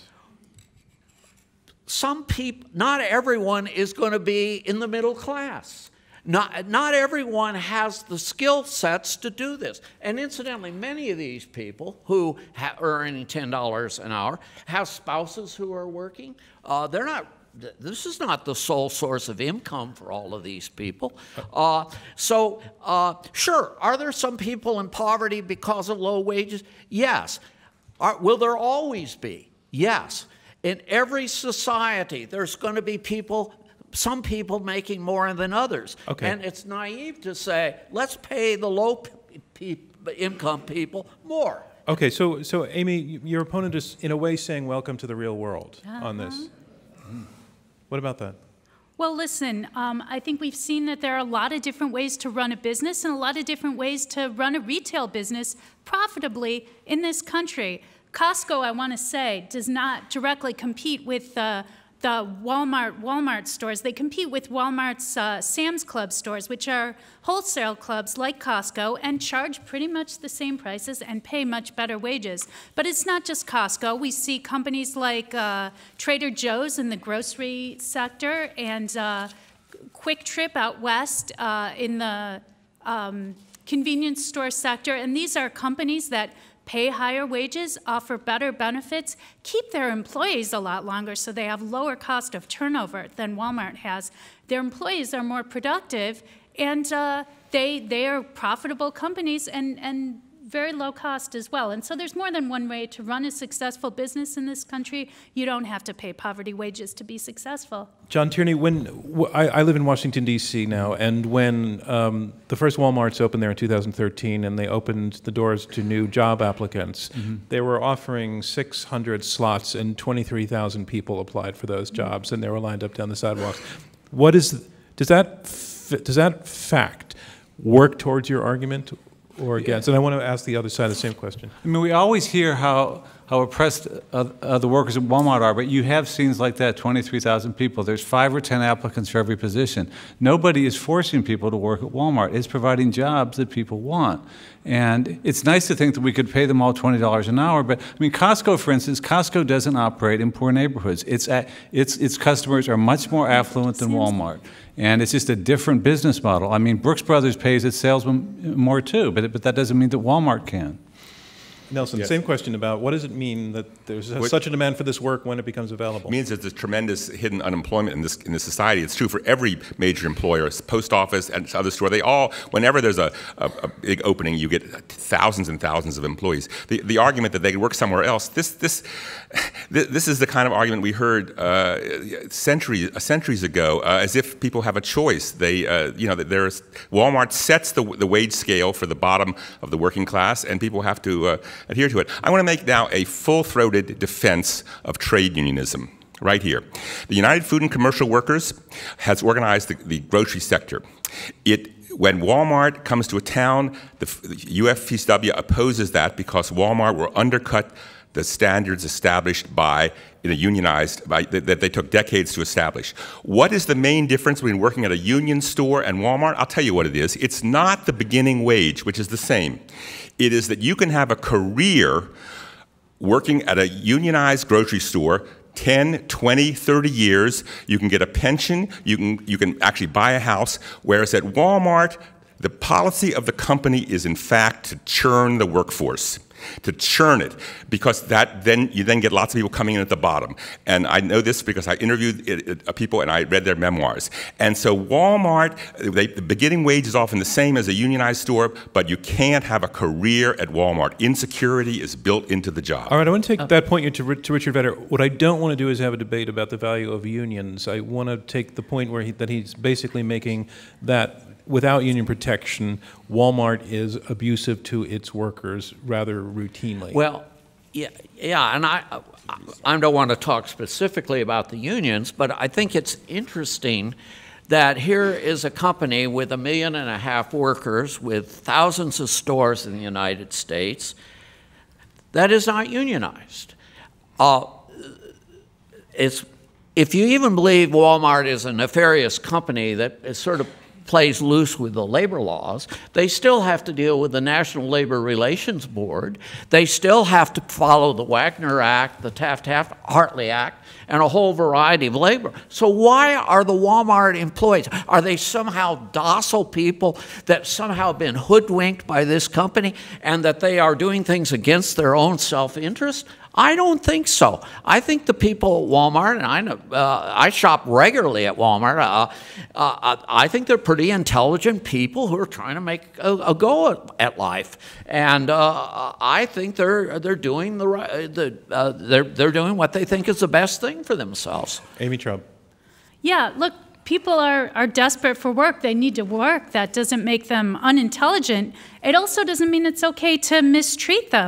Some people, not everyone is going to be in the middle class. Not, not everyone has the skill sets to do this. And incidentally, many of these people who ha are earning ten dollars an hour have spouses who are working. Uh, they're not, this is not the sole source of income for all of these people. Uh, so, uh, sure, are there some people in poverty because of low wages? Yes. Are, will there always be? Yes. In every society, there's going to be people, some people making more than others. Okay. And it's naive to say, let's pay the low pe income people more. Okay, so, so Amy, your opponent is in a way saying welcome to the real world uh-huh. on this. Mm. What about that? Well, listen, um, I think we've seen that there are a lot of different ways to run a business and a lot of different ways to run a retail business profitably in this country. Costco, I want to say, does not directly compete with uh, the Walmart Walmart stores. They compete with Walmart's uh, Sam's Club stores, which are wholesale clubs like Costco and charge pretty much the same prices and pay much better wages. But it's not just Costco. We see companies like uh, Trader Joe's in the grocery sector and uh, Quick Trip out west uh, in the um, convenience store sector. And these are companies that pay higher wages, offer better benefits, keep their employees a lot longer so they have lower cost of turnover than Walmart has. Their employees are more productive, and uh, they, they are profitable companies and, and very low cost as well. And so there's more than one way to run a successful business in this country. You don't have to pay poverty wages to be successful. John Tierney, when w I, I live in Washington, D C now, and when um, the first Walmarts opened there in two thousand thirteen and they opened the doors to new job applicants, mm-hmm. they were offering six hundred slots and twenty-three thousand people applied for those jobs, and they were lined up down the sidewalks. What is, does that, f does that fact work towards your argument or against? And I want to ask the other side the same question. I mean, we always hear how, how oppressed uh, uh, the workers at Walmart are, but you have scenes like that, twenty-three thousand people. There's five or ten applicants for every position. Nobody is forcing people to work at Walmart. It's providing jobs that people want. And it's nice to think that we could pay them all twenty dollars an hour, but I mean, Costco, for instance, Costco doesn't operate in poor neighborhoods. It's, at, it's, its customers are much more affluent than Walmart. And it's just a different business model. I mean, Brooks Brothers pays its salesmen more too, but, but that doesn't mean that Walmart can. Nelson, Yes. same question about what does it mean that there's What- such a demand for this work when it becomes available? It means that there's tremendous hidden unemployment in this in this society. It's true for every major employer, post office and other store. They all, whenever there's a, a, a big opening, you get thousands and thousands of employees. The the argument that they could work somewhere else, this this this is the kind of argument we heard uh, centuries centuries ago, uh, as if people have a choice. They uh, you know that there's Walmart sets the the wage scale for the bottom of the working class, and people have to uh, adhere to it. I want to make now a full-throated defense of trade unionism right here. The United Food and Commercial Workers has organized the, the grocery sector. It, when Walmart comes to a town, the, the U F C W opposes that because Walmart will undercut the standards established by in a unionized, by, that, that they took decades to establish. What is the main difference between working at a union store and Walmart? I'll tell you what it is. It's not the beginning wage, which is the same. It is that you can have a career working at a unionized grocery store ten, twenty, thirty years. You can get a pension. You can, you can actually buy a house. Whereas at Walmart, the policy of the company is in fact to churn the workforce, to churn it, because that then you then get lots of people coming in at the bottom. And I know this because I interviewed it, it, people and I read their memoirs. And so Walmart, they, the beginning wage is often the same as a unionized store, but you can't have a career at Walmart. Insecurity is built into the job. All right, I want to take that point to, to Richard Vedder. What I don't want to do is have a debate about the value of unions. I want to take the point where he, that he's basically making that without union protection, Walmart is abusive to its workers rather routinely. Well, yeah, yeah, and I, I don't want to talk specifically about the unions, but I think it's interesting that here is a company with a million and a half workers with thousands of stores in the United States that is not unionized. Uh, it's, if you even believe Walmart is a nefarious company that is sort of plays loose with the labor laws, they still have to deal with the National Labor Relations Board. They still have to follow the Wagner Act, the Taft-Hartley Act, and a whole variety of labor. So why are the Walmart employees, are they somehow docile people that somehow have been hoodwinked by this company and that they are doing things against their own self-interest? I don't think so. I think the people at Walmart, and I know, uh, I shop regularly at Walmart, uh, uh, I think they're pretty intelligent people who are trying to make a, a go at, at life, and uh, I think they're they're doing the right, the uh, they're they're doing what they think is the best thing for themselves. Amy Traub. Yeah, look, people are, are desperate for work. They need to work. That doesn't make them unintelligent. It also doesn't mean it's okay to mistreat them.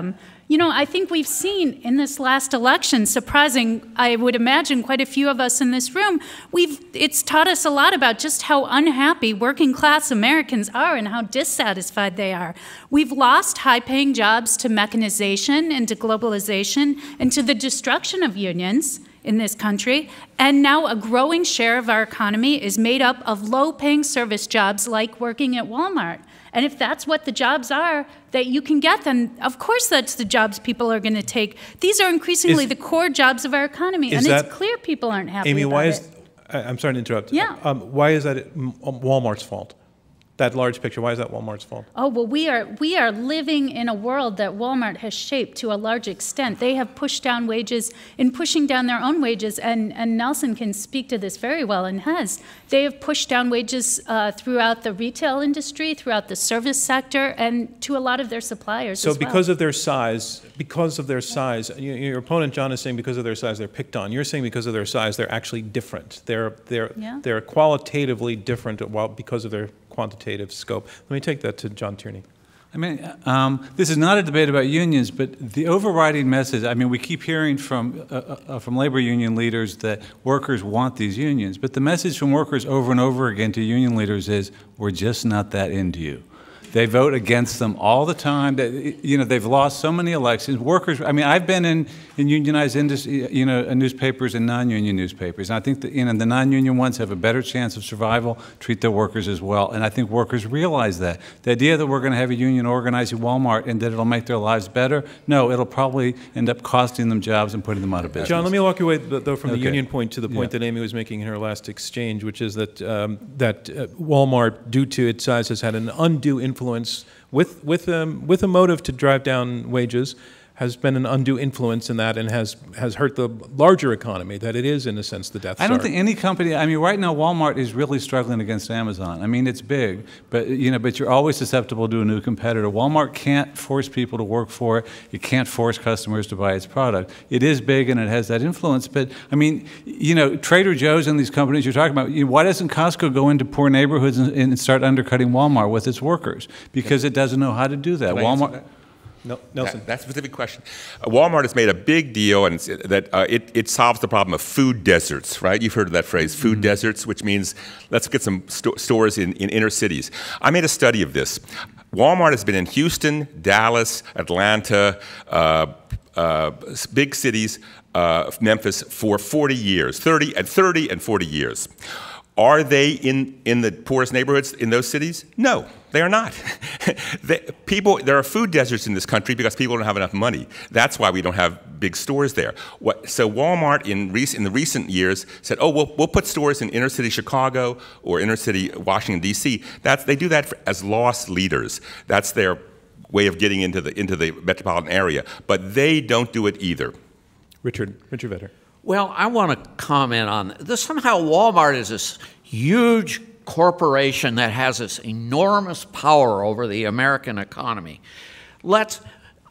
You know, I think we've seen in this last election, surprising, I would imagine quite a few of us in this room, we've, it's taught us a lot about just how unhappy working class Americans are and how dissatisfied they are. We've lost high-paying jobs to mechanization and to globalization and to the destruction of unions in this country, and now a growing share of our economy is made up of low-paying service jobs like working at Walmart. And if that's what the jobs are that you can get, then of course that's the jobs people are going to take. These are increasingly Is, the core jobs of our economy, and that, it's clear people aren't happy Amy, about why it. is, I, I'm sorry to interrupt. Yeah. Um, why is that Walmart's fault? That large picture, why is that Walmart's fault? Oh, well, we are, we are living in a world that Walmart has shaped to a large extent. They have pushed down wages in pushing down their own wages, and, and Nelson can speak to this very well and has. They have pushed down wages uh, throughout the retail industry, throughout the service sector, and to a lot of their suppliers So as well. because of their size, because of their size, you, your opponent, John, is saying because of their size they're picked on. You're saying because of their size they're actually different. They're, they're, Yeah. they're qualitatively different while, because of their quantitative scope. Let me take that to John Tierney. I mean, um, this is not a debate about unions, but the overriding message, I mean, we keep hearing from, uh, uh, from labor union leaders that workers want these unions, but the message from workers over and over again to union leaders is, we're just not that into you. They vote against them all the time. They, you know, they've lost so many elections. Workers, I mean, I've been in, in unionized industry, you know, newspapers and non-union newspapers. And I think that, you know, the non-union ones have a better chance of survival, treat their workers as well. And I think workers realize that. The idea that we're going to have a union organizing Walmart and that it'll make their lives better, no, it'll probably end up costing them jobs and putting them out of business. John, let me walk you away, though, from Okay. the union point to the point Yeah. that Amy was making in her last exchange, which is that, um, that uh, Walmart, due to its size, has had an undue influence with, with, um, with a motive to drive down wages, has been an undue influence in that and has, has hurt the larger economy, that it is, in a sense, the Death Star. I don't think any company, I mean, right now Walmart is really struggling against Amazon. I mean, it's big, but, you know, but you're always susceptible to a new competitor. Walmart can't force people to work for it. It can't force customers to buy its product. It is big and it has that influence, but, I mean, you know, Trader Joe's and these companies you're talking about, you know, why doesn't Costco go into poor neighborhoods and, and start undercutting Walmart with its workers? Because it doesn't know how to do that. Can I answer Walmart. that? No, Nelson. That, that specific question. Uh, Walmart has made a big deal, and it's, that uh, it, it solves the problem of food deserts, right? You've heard of that phrase, food mm-hmm. deserts, which means let's get some sto stores in, in inner cities. I made a study of this. Walmart has been in Houston, Dallas, Atlanta, uh, uh, big cities, uh, Memphis, for forty years, thirty and thirty and forty years. Are they in, in the poorest neighborhoods in those cities? No, they are not. they, people, there are food deserts in this country because people don't have enough money. That's why we don't have big stores there. What, so Walmart in, rec in the recent years said, oh, we'll, we'll put stores in inner city Chicago or inner city Washington, D C That's, they do that for, as loss leaders. That's their way of getting into the, into the metropolitan area. But they don't do it either. Richard, Richard Vedder. Well, I want to comment on this. Somehow Walmart is this huge corporation that has this enormous power over the American economy. Let's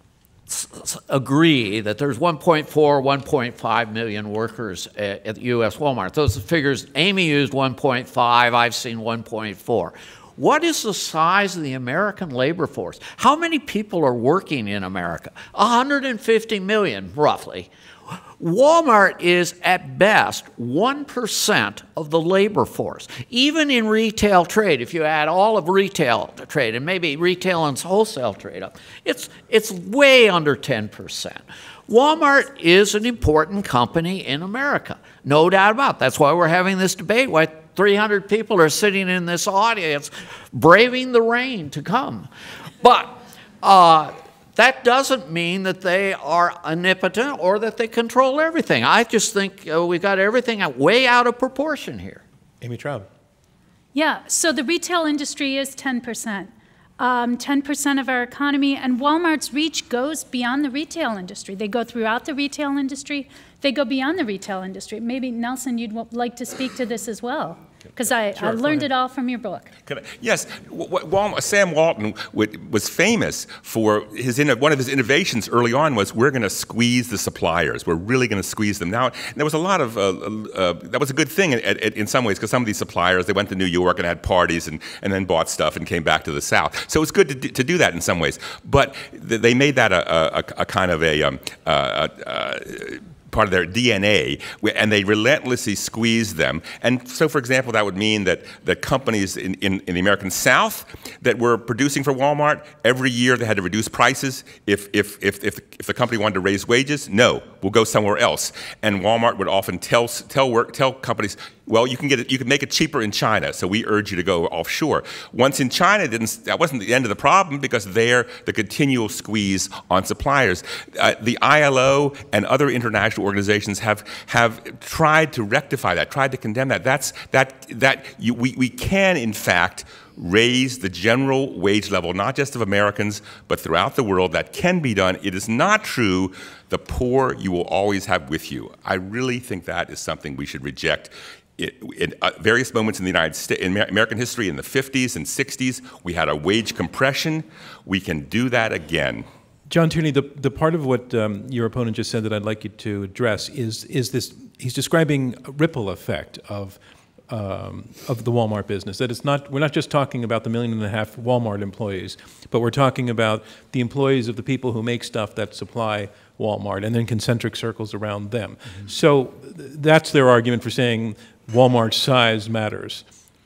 agree that there's one point four, one point five million workers at, at the U S Walmart. Those figures, Amy used one point five, I've seen one point four. What is the size of the American labor force? How many people are working in America? one hundred fifty million, roughly. Walmart is, at best, one percent of the labor force. Even in retail trade, if you add all of retail trade and maybe retail and wholesale trade up, it's, it's way under ten percent. Walmart is an important company in America, no doubt about it. That's why we're having this debate, why three hundred people are sitting in this audience braving the rain to come. But uh, that doesn't mean that they are omnipotent or that they control everything. I just think uh, we've got everything way out of proportion here. Amy Traub. Yeah, so the retail industry is ten percent. Um, ten percent of our economy, and Walmart's reach goes beyond the retail industry. They go throughout the retail industry. They go beyond the retail industry. Maybe, Nelson, you'd like to speak to this as well. because I, Sure, I go learned ahead. it all from your book. Can I- Yes, w- w- Wal- Sam Walton w- was famous for his inno- one of his innovations early on was we're going to squeeze the suppliers. We're really going to squeeze them. Now, there was a lot of uh, uh, that was a good thing in, in, in some ways because some of these suppliers they went to New York and had parties and, and then bought stuff and came back to the South. So it was good to do, to do that in some ways. But th- they made that a, a, a kind of a um, uh, uh, part of their D N A, and they relentlessly squeeze them. And so, for example, that would mean that the companies in, in, in the American South that were producing for Walmart, every year they had to reduce prices. If, if, if, if, if the company wanted to raise wages, no, we'll go somewhere else. And Walmart would often tell, tell, work, tell companies, well, you can get it, you can make it cheaper in China, so we urge you to go offshore. Once in China, didn't, that wasn't the end of the problem because there, the continual squeeze on suppliers. Uh, the I L O and other international organizations have have tried to rectify that, tried to condemn that. That's that that you, we we can in fact raise the general wage level, not just of Americans, but throughout the world. That can be done. It is not true. The poor you will always have with you. I really think that is something we should reject. It, in uh, various moments in the United States, in American history, in the fifties and sixties, we had a wage compression. We can do that again. John Tierney, the, the part of what um, your opponent just said that I'd like you to address is is this. He's describing a ripple effect of um, of the Walmart business. That it's not. We're not just talking about the million and a half Walmart employees, but we're talking about the employees of the people who make stuff that supply Walmart, and then concentric circles around them. Mm-hmm. So th- that's their argument for saying Walmart's size matters.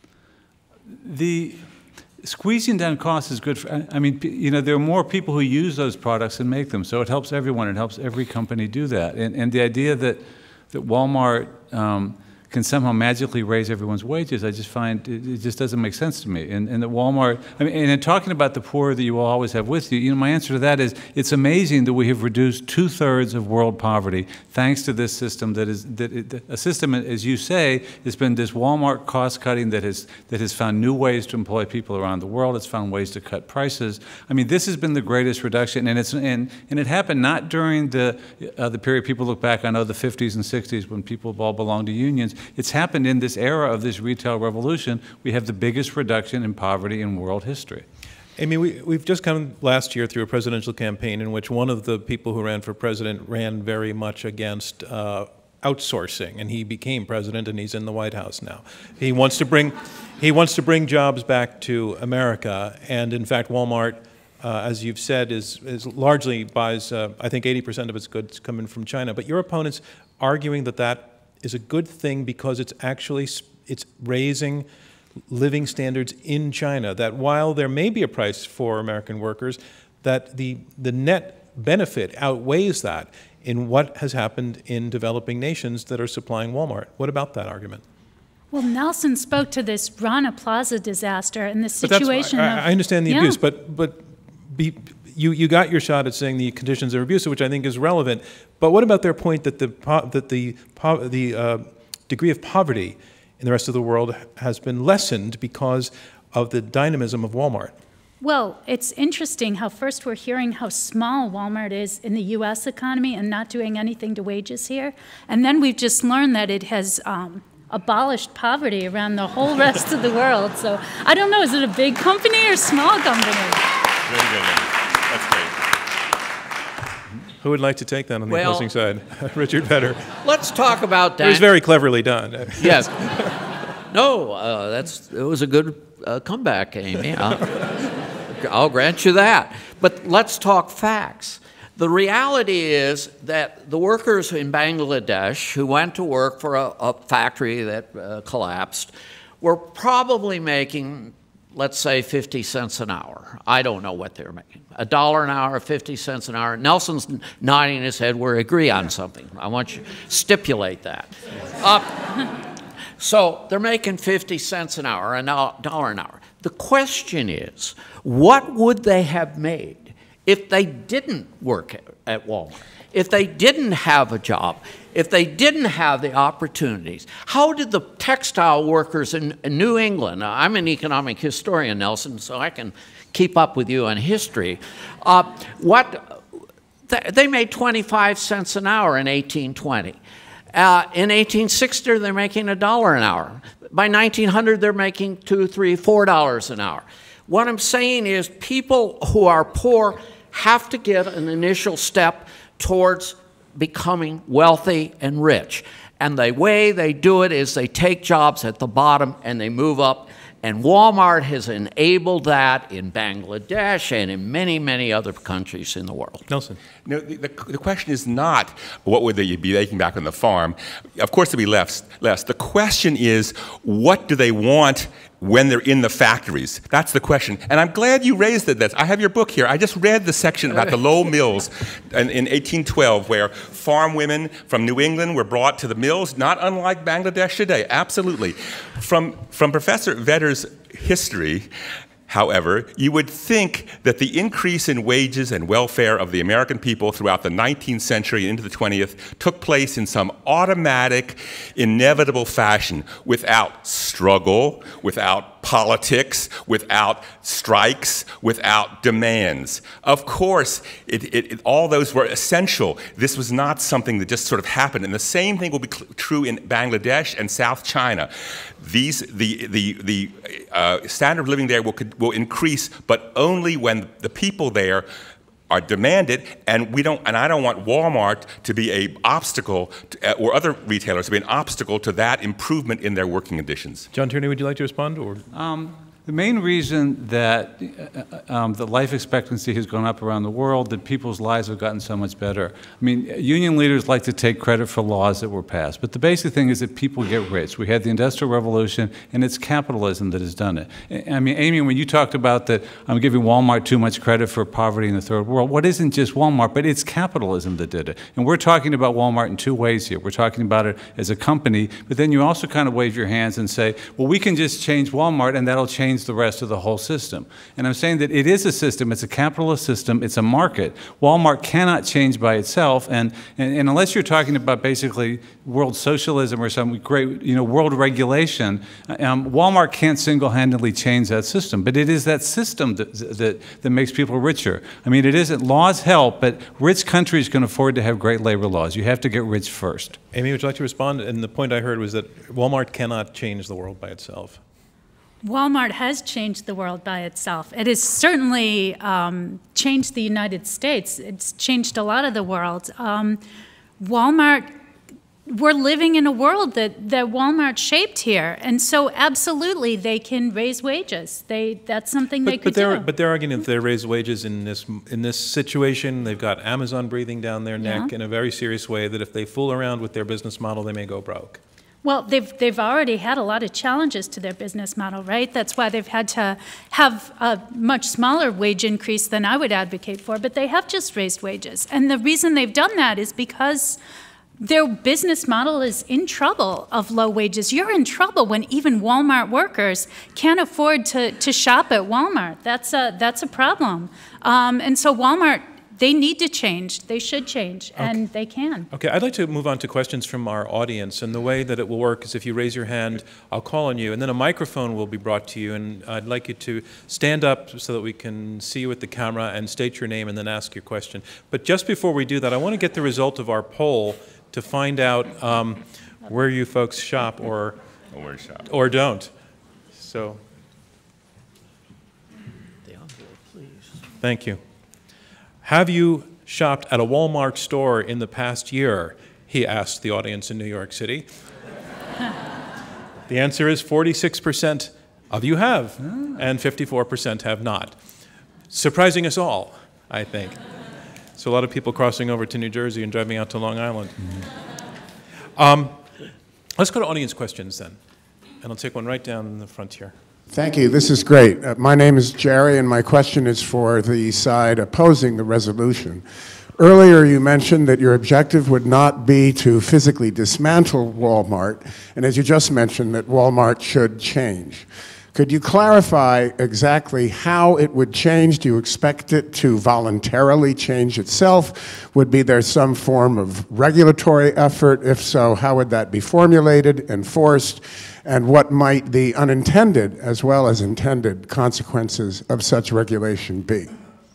The squeezing down costs is good for, I mean, you know, there are more people who use those products and make them, so it helps everyone. It helps every company do that. And, and the idea that, that Walmart um, can somehow magically raise everyone's wages, I just find it, it just doesn't make sense to me. And, and that Walmart, I mean, and in talking about the poor that you will always have with you, you know, my answer to that is it's amazing that we have reduced two-thirds of world poverty thanks to this system that is, that it, a system, as you say, has been this Walmart cost-cutting that has, that has found new ways to employ people around the world. It's found ways to cut prices. I mean, this has been the greatest reduction, and, it's, and, and it happened not during the, uh, the period people look back on, oh, the fifties and sixties when people all belonged to unions. It's happened in this era of this retail revolution. We have the biggest reduction in poverty in world history. I mean, we, we've just come last year through a presidential campaign in which one of the people who ran for president ran very much against uh, outsourcing, and he became president, and he's in the White House now. He wants to bring, he wants to bring jobs back to America, and in fact, Walmart, uh, as you've said, is, is largely buys, uh, I think eighty percent of its goods coming from China. But your opponent's arguing that that is a good thing because it's actually it's raising living standards in China, that while there may be a price for American workers, that the, the net benefit outweighs that in what has happened in developing nations that are supplying Walmart. What about that argument? Well, Nelson spoke to this Rana Plaza disaster and the But that's- situation I, of... I understand the Yeah. abuse, but, but be, you, you got your shot at saying the conditions are abusive, which I think is relevant. But what about their point that the, po- that the, po- the uh, degree of poverty in the rest of the world has been lessened because of the dynamism of Walmart? Well, it's interesting how first we're hearing how small Walmart is in the U S economy and not doing anything to wages here. And then we've just learned that it has um, abolished poverty around the whole rest of the world. So I don't know, is it a big company or small company? Very good. That's great. Who would like to take that on the Well- opposing side? Richard Vedder. Let's talk about It was that. very cleverly done. Yes. No, uh, that's it was a good uh, comeback, Amy. I'll, I'll grant you that. But let's talk facts. The reality is that the workers in Bangladesh who went to work for a, a factory that uh, collapsed were probably making, let's say, fifty cents an hour. I don't know what they're making. A dollar an hour, fifty cents an hour. Nelson's nodding his head. We agree on something. I want you to stipulate that. Uh, so they're making fifty cents an hour, a dollar an hour. The question is, what would they have made if they didn't work at Walmart, if they didn't have a job, if they didn't have the opportunities? How did the textile workers in New England, I'm an economic historian, Nelson, so I can keep up with you on history, uh, what, they made twenty-five cents an hour in eighteen twenty. Uh, in eighteen sixty, they're making a dollar an hour. by nineteen hundred, they're making two, three, four dollars an hour. What I'm saying is people who are poor have to get an initial step towards becoming wealthy and rich. And the way they do it is they take jobs at the bottom and they move up. And Walmart has enabled that in Bangladesh and in many, many other countries in the world. Nelson. No, the, the, the question is not what would they be making back on the farm. Of course, there'll be less, less. The question is, what do they want when they're in the factories? That's the question. And I'm glad you raised it. This. I have your book here. I just read the section about the Lowell mills in, in eighteen twelve, where farm women from New England were brought to the mills, not unlike Bangladesh today, absolutely. From, from Professor Vedder's history, however, you would think that the increase in wages and welfare of the American people throughout the nineteenth century and into the twentieth took place in some automatic, inevitable fashion, without struggle, without politics, without strikes, without demands. Of course, it, it, it, all those were essential. This was not something that just sort of happened. And the same thing will be true in Bangladesh and South China. These, the, the, the uh, standard of living there will, will increase, but only when the people there are demanded, and we don't. And I don't want Walmart to be an obstacle, to, or other retailers to be an obstacle to that improvement in their working conditions. John Tierney, would you like to respond? Or? Um, the main reason that uh, um, the life expectancy has gone up around the world, that people's lives have gotten so much better. I mean, union leaders like to take credit for laws that were passed, but the basic thing is that people get rich. We had the Industrial Revolution, and it's capitalism that has done it. I mean, Amy, when you talked about that I'm giving Walmart too much credit for poverty in the third world, what isn't just Walmart, but it's capitalism that did it. And we're talking about Walmart in two ways here. We're talking about it as a company, but then you also kind of wave your hands and say, well, we can just change Walmart, and that'll change the rest of the whole system. And I'm saying that it is a system, it's a capitalist system, it's a market. Walmart cannot change by itself, and, and, and unless you're talking about basically world socialism or some great, you know, world regulation, um, Walmart can't single-handedly change that system. But it is that system that, that, that makes people richer. I mean, it isn't, laws help, but rich countries can afford to have great labor laws. You have to get rich first. Amy, would you like to respond? And the point I heard was that Walmart cannot change the world by itself. Walmart has changed the world by itself. It has certainly um, changed the United States. It's changed a lot of the world. Um, Walmart, we're living in a world that, that Walmart shaped here. And so absolutely they can raise wages. They, that's something but, they could but they're, do. But they're arguing if they raise wages in this, in this situation, they've got Amazon breathing down their neck Yeah. in a very serious way, that if they fool around with their business model, they may go broke. Well, they've, they've already had a lot of challenges to their business model, right? That's why they've had to have a much smaller wage increase than I would advocate for, but they have just raised wages. And the reason they've done that is because their business model is in trouble of low wages. You're in trouble when even Walmart workers can't afford to, to shop at Walmart. That's a, that's a problem. Um, and so Walmart, they need to change. They should change, and okay. they can. Okay, I'd like to move on to questions from our audience. And the way that it will work is if you raise your hand, I'll call on you, and then a microphone will be brought to you. And I'd like you to stand up so that we can see you at the camera and state your name and then ask your question. But just before we do that, I want to get the result of our poll to find out um, where you folks shop or, Or shop. or don't. So, The envelope, please. thank you. Have you shopped at a Walmart store in the past year? He asked the audience in New York City. The answer is forty-six percent of you have, and fifty-four percent have not. Surprising us all, I think. So a lot of people crossing over to New Jersey and driving out to Long Island. Mm-hmm. um, let's go to audience questions then. And I'll take one right down in the front here. Thank you. This is great. Uh, my name is Jerry, and my question is for the side opposing the resolution. Earlier, you mentioned that your objective would not be to physically dismantle Walmart, and as you just mentioned, that Walmart should change. Could you clarify exactly how it would change? Do you expect it to voluntarily change itself? Would be there some form of regulatory effort? If so, how would that be formulated, enforced? And what might the unintended as well as intended consequences of such regulation be?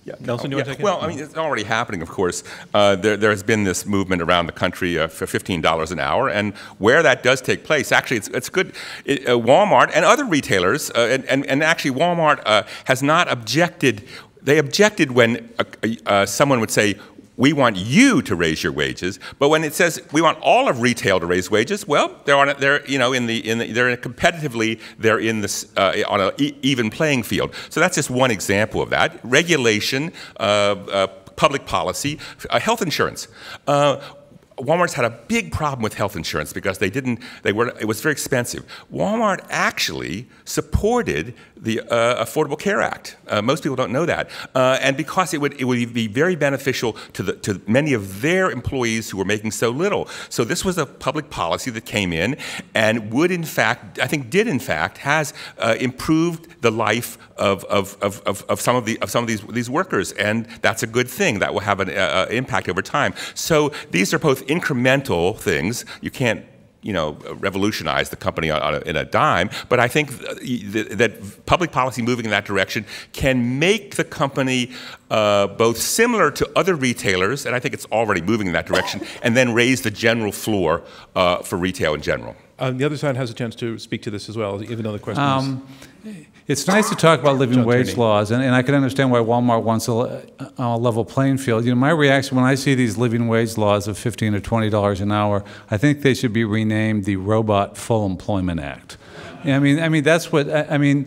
Yeah. Nelson, you yeah. want to take it? Well, I mean, it's already happening, of course. Uh, there, there has been this movement around the country uh, for fifteen dollars an hour, and where that does take place, actually, it's, it's good. It, uh, Walmart and other retailers, uh, and, and, and actually Walmart uh, has not objected. They objected when uh, uh, someone would say, we want you to raise your wages, but when it says we want all of retail to raise wages, well, they're on, they're you know in the in the, they're competitively they're in this uh, on an e even playing field. So that's just one example of that. Regulation, uh, uh, public policy, uh, health insurance. Uh, Walmart's had a big problem with health insurance because they didn't, they were, it was very expensive. Walmart actually supported the uh, Affordable Care Act. Uh, most people don't know that. Uh, and because it would, it would be very beneficial to, the, to many of their employees who were making so little. So this was a public policy that came in and would in fact, I think did in fact, has uh, improved the life of, of, of, of, of some of, the, of some of these, these workers. And that's a good thing. That will have an uh, impact over time. So these are both incremental things. You can't, you know, revolutionize the company on, on a, in a dime, but I think th that public policy moving in that direction can make the company uh, both similar to other retailers, and I think it's already moving in that direction, and then raise the general floor uh, for retail in general. Um, the other side has a chance to speak to this as well, even though the question Um, is... It's nice to talk about living John wage Tierney. laws, and, and I can understand why Walmart wants a, a level playing field. You know, my reaction when I see these living wage laws of fifteen or twenty dollars an hour, I think they should be renamed the Robot Full Employment Act. I mean, I mean that's what I, I mean.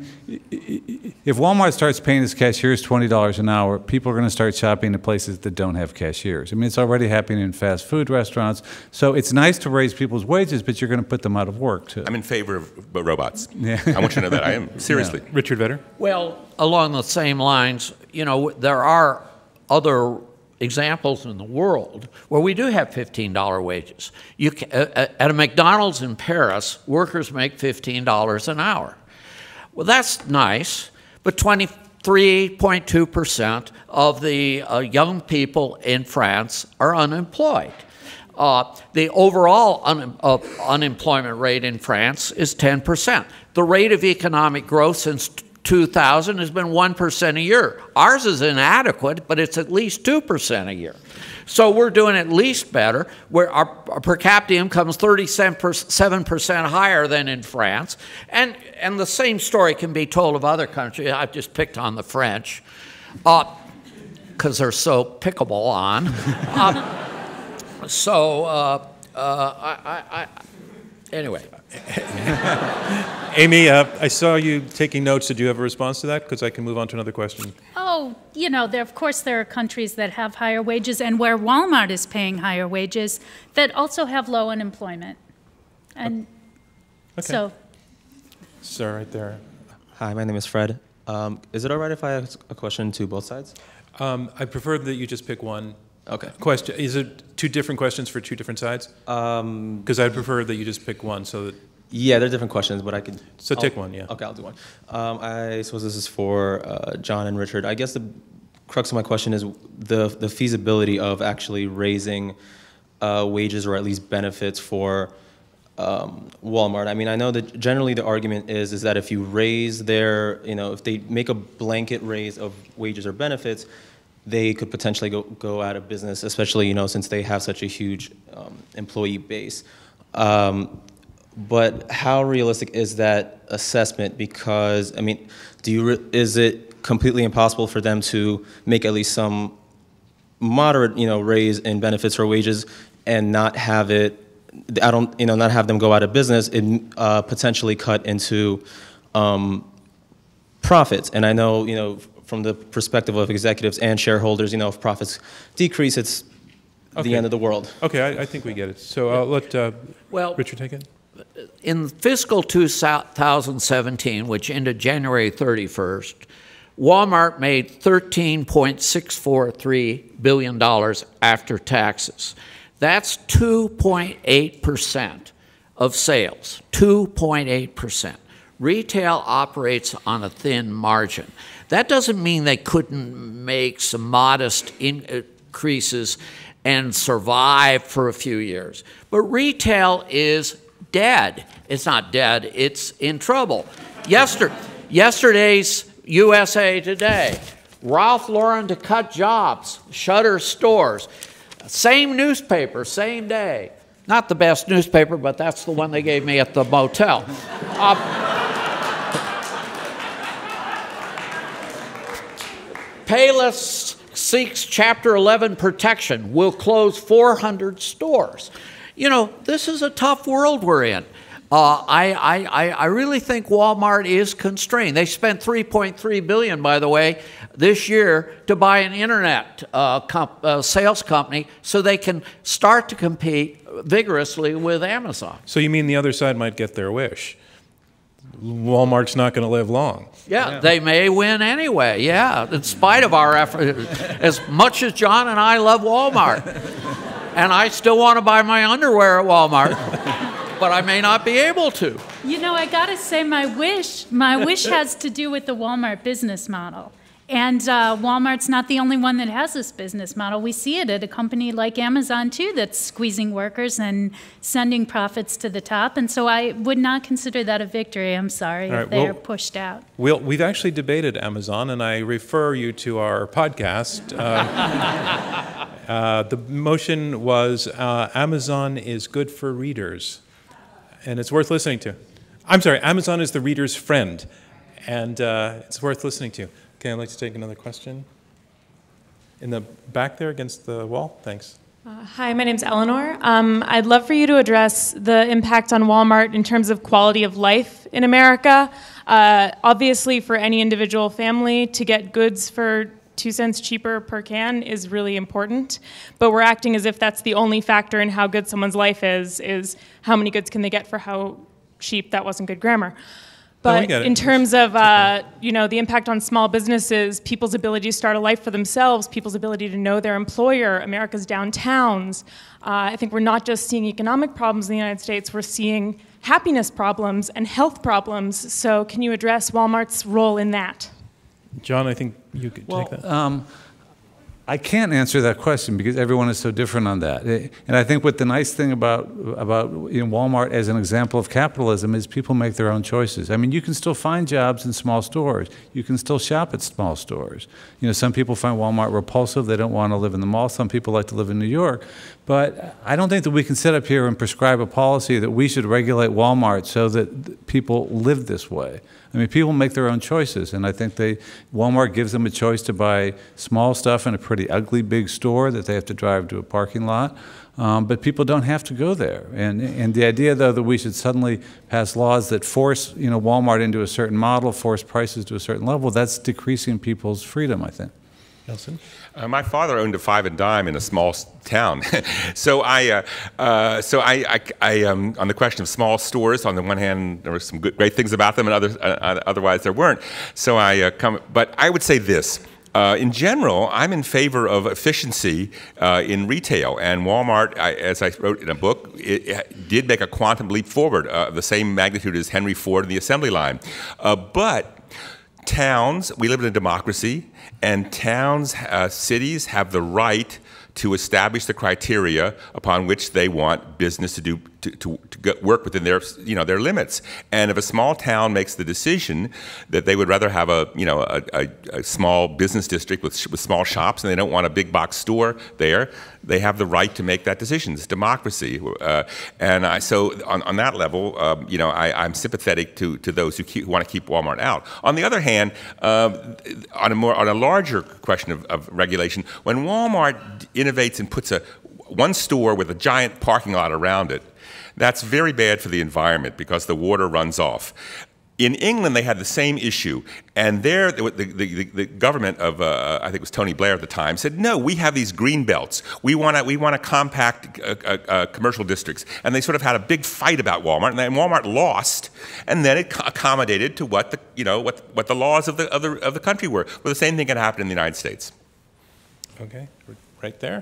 If Walmart starts paying its cashiers twenty dollars an hour, people are going to start shopping at places that don't have cashiers. I mean, it's already happening in fast food restaurants. So it's nice to raise people's wages, but you're going to put them out of work too. I'm in favor of robots. Yeah. I want you to know that. I am, seriously. Yeah. Richard Vedder? Well, along the same lines, you know, there are other examples in the world where we do have fifteen dollar wages. You can, uh, at a McDonald's in Paris, workers make fifteen dollars an hour. Well, that's nice, but twenty-three point two percent of the uh, young people in France are unemployed. Uh, the overall un uh, unemployment rate in France is ten percent. The rate of economic growth since two thousand has been one percent a year. Ours is inadequate, but it's at least two percent a year. So we're doing at least better, where our, our per capita income is thirty-seven percent higher than in France. And, and the same story can be told of other countries. I've just picked on the French, because uh, they're so pickable on. uh, so, uh, uh, I, I, I, anyway. Amy, uh, I saw you taking notes. Did you have a response to that? Because I can move on to another question. Oh, you know, there, of course there are countries that have higher wages and where Walmart is paying higher wages that also have low unemployment. And okay. so... Sir, right there. Hi, my name is Fred. Um, is it all right if I ask a question to both sides? Um, I prefer that you just pick one. Okay. Question. Is it two different questions for two different sides? Um, Because I'd prefer that you just pick one so that... yeah, they're different questions, but I could... So I'll, take one, yeah. Okay, I'll do one. Um, I suppose this is for uh, John and Richard. I guess the crux of my question is the, the feasibility of actually raising uh, wages or at least benefits for um, Walmart. I mean, I know that generally the argument is, is that if you raise their, you know, if they make a blanket raise of wages or benefits, they could potentially go, go out of business, especially, you know, since they have such a huge um, employee base. Um, but how realistic is that assessment? Because, I mean, do you re is it completely impossible for them to make at least some moderate, you know, raise in benefits or wages and not have it, I don't, you know, not have them go out of business and uh, potentially cut into um, profits? And I know, you know, from the perspective of executives and shareholders, you know, if profits decrease, it's Okay. the end of the world. Okay, I, I think we get it. So I'll let uh, Well, Richard take it. in fiscal two thousand seventeen, which ended January thirty-first, Walmart made thirteen point six four three billion dollars after taxes. That's two point eight percent of sales, two point eight percent. Retail operates on a thin margin. That doesn't mean they couldn't make some modest increases and survive for a few years. But retail is dead. It's not dead, it's in trouble. Yester yesterday's U S A Today, Ralph Lauren to cut jobs, shutter stores. Same newspaper, same day. Not the best newspaper, but that's the one they gave me at the motel. Uh, Payless seeks Chapter eleven protection, will close four hundred stores. You know, this is a tough world we're in. Uh, I, I, I really think Walmart is constrained. They spent three point three billion dollars, by the way, this year to buy an internet uh, comp, uh, sales company so they can start to compete vigorously with Amazon. So you mean the other side might get their wish? Walmart's not going to live long. Yeah, Yeah. they may win anyway, yeah, in spite of our effort. As much as John and I love Walmart, and I still want to buy my underwear at Walmart, but I may not be able to. You know, I gotta say, my wish, my wish has to do with the Walmart business model. And uh, Walmart's not the only one that has this business model. We see it at a company like Amazon, too, that's squeezing workers and sending profits to the top. And so I would not consider that a victory, I'm sorry, All if right, they well, are pushed out. We'll, we've actually debated Amazon, and I refer you to our podcast. Uh, uh, the motion was uh, Amazon is good for readers, and it's worth listening to. I'm sorry, Amazon is the reader's friend, and uh, it's worth listening to. Okay, I'd like to take another question. In the back there against the wall, thanks. Uh, hi, my name's Eleanor. Um, I'd love for you to address the impact on Walmart in terms of quality of life in America. Uh, obviously, for any individual family, to get goods for two cents cheaper per can is really important, but we're acting as if that's the only factor in how good someone's life is, is how many goods can they get for how cheap. That wasn't good grammar. But in terms of uh, you know, the impact on small businesses, people's ability to start a life for themselves, people's ability to know their employer, America's downtowns, uh, I think we're not just seeing economic problems in the United States, we're seeing happiness problems and health problems. So can you address Walmart's role in that? John, I think you could well, take that. Um, I can't answer that question because everyone is so different on that. And I think what the nice thing about, about you know, Walmart as an example of capitalism is people make their own choices. I mean, you can still find jobs in small stores. You can still shop at small stores. You know, some people find Walmart repulsive. They don't want to live in the mall. Some people like to live in New York. But I don't think that we can sit up here and prescribe a policy that we should regulate Walmart so that people live this way. I mean, people make their own choices, and I think they, Walmart gives them a choice to buy small stuff in a pretty ugly big store that they have to drive to a parking lot, um, but people don't have to go there. And, and the idea, though, that we should suddenly pass laws that force, you know, Walmart into a certain model, force prices to a certain level, that's decreasing people's freedom, I think. Nelson? Uh, my father owned a Five and Dime in a small s- town, so I, uh, uh, so I, I, I um, on the question of small stores, on the one hand, there were some good, great things about them, and other, uh, otherwise there weren't. So I uh, come, but I would say this. Uh, in general, I'm in favor of efficiency uh, in retail, and Walmart, I, as I wrote in a book, it, it did make a quantum leap forward, uh, the same magnitude as Henry Ford and the assembly line. Uh, but towns, we live in a democracy, and towns, uh, cities have the right to establish the criteria upon which they want business to do to, to, to get work within their you know their limits. And if a small town makes the decision that they would rather have a you know a, a, a small business district with with small shops and they don't want a big box store there, they have the right to make that decision. It's democracy, uh, and I, so on, on that level, um, you know, I, I'm sympathetic to to those who, keep, who want to keep Walmart out. On the other hand, um, on a more on a larger question of, of regulation, when Walmart innovates and puts a one store with a giant parking lot around it, that's very bad for the environment because the water runs off. In England, they had the same issue, and there, the, the, the, the government of, uh, I think it was Tony Blair at the time, said, no, we have these green belts. We want to we want to compact uh, uh, uh, commercial districts. And they sort of had a big fight about Walmart, and then Walmart lost, and then it accommodated to what the, you know, what, what the laws of the, of, the, of the country were. Well, the same thing can happen in the United States. Okay, right there.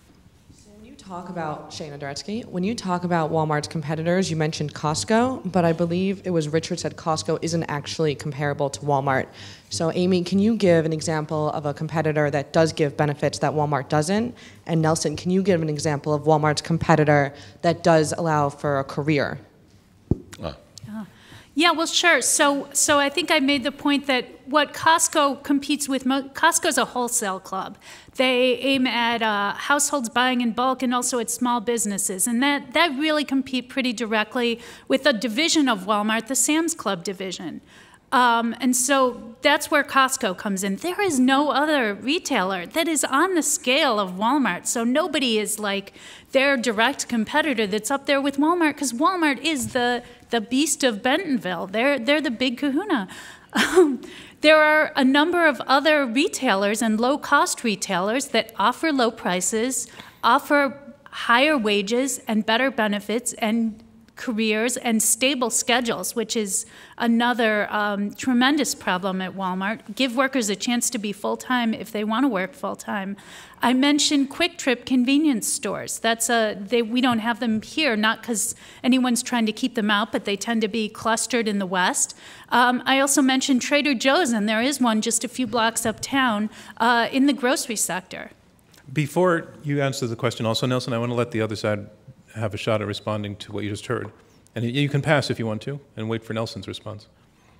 Talk about Shana Doretsky. When you talk about Walmart's competitors, you mentioned Costco, but I believe it was Richard said Costco isn't actually comparable to Walmart. So Amy, can you give an example of a competitor that does give benefits that Walmart doesn't? And Nelson, can you give an example of Walmart's competitor that does allow for a career? Uh. Yeah, well, sure. So, so I think I made the point that what Costco competes with, Costco's a wholesale club. They aim at uh, households buying in bulk and also at small businesses. And that, that really compete pretty directly with a division of Walmart, the Sam's Club division. Um, and so that's where Costco comes in. There is no other retailer that is on the scale of Walmart. So nobody is like their direct competitor that's up there with Walmart, because Walmart is the, the beast of Bentonville. They're, they're the big kahuna. Um, there are a number of other retailers and low-cost retailers that offer low prices, offer higher wages and better benefits and careers and stable schedules, which is another um, tremendous problem at Walmart. Give workers a chance to be full-time if they want to work full-time. I mentioned Quick Trip convenience stores. That's a, they, we don't have them here, not because anyone's trying to keep them out, but they tend to be clustered in the West. Um, I also mentioned Trader Joe's, and there is one just a few blocks uptown uh, in the grocery sector. Before you answer the question also, Nelson, I want to let the other side have a shot at responding to what you just heard. And you can pass if you want to, and wait for Nelson's response.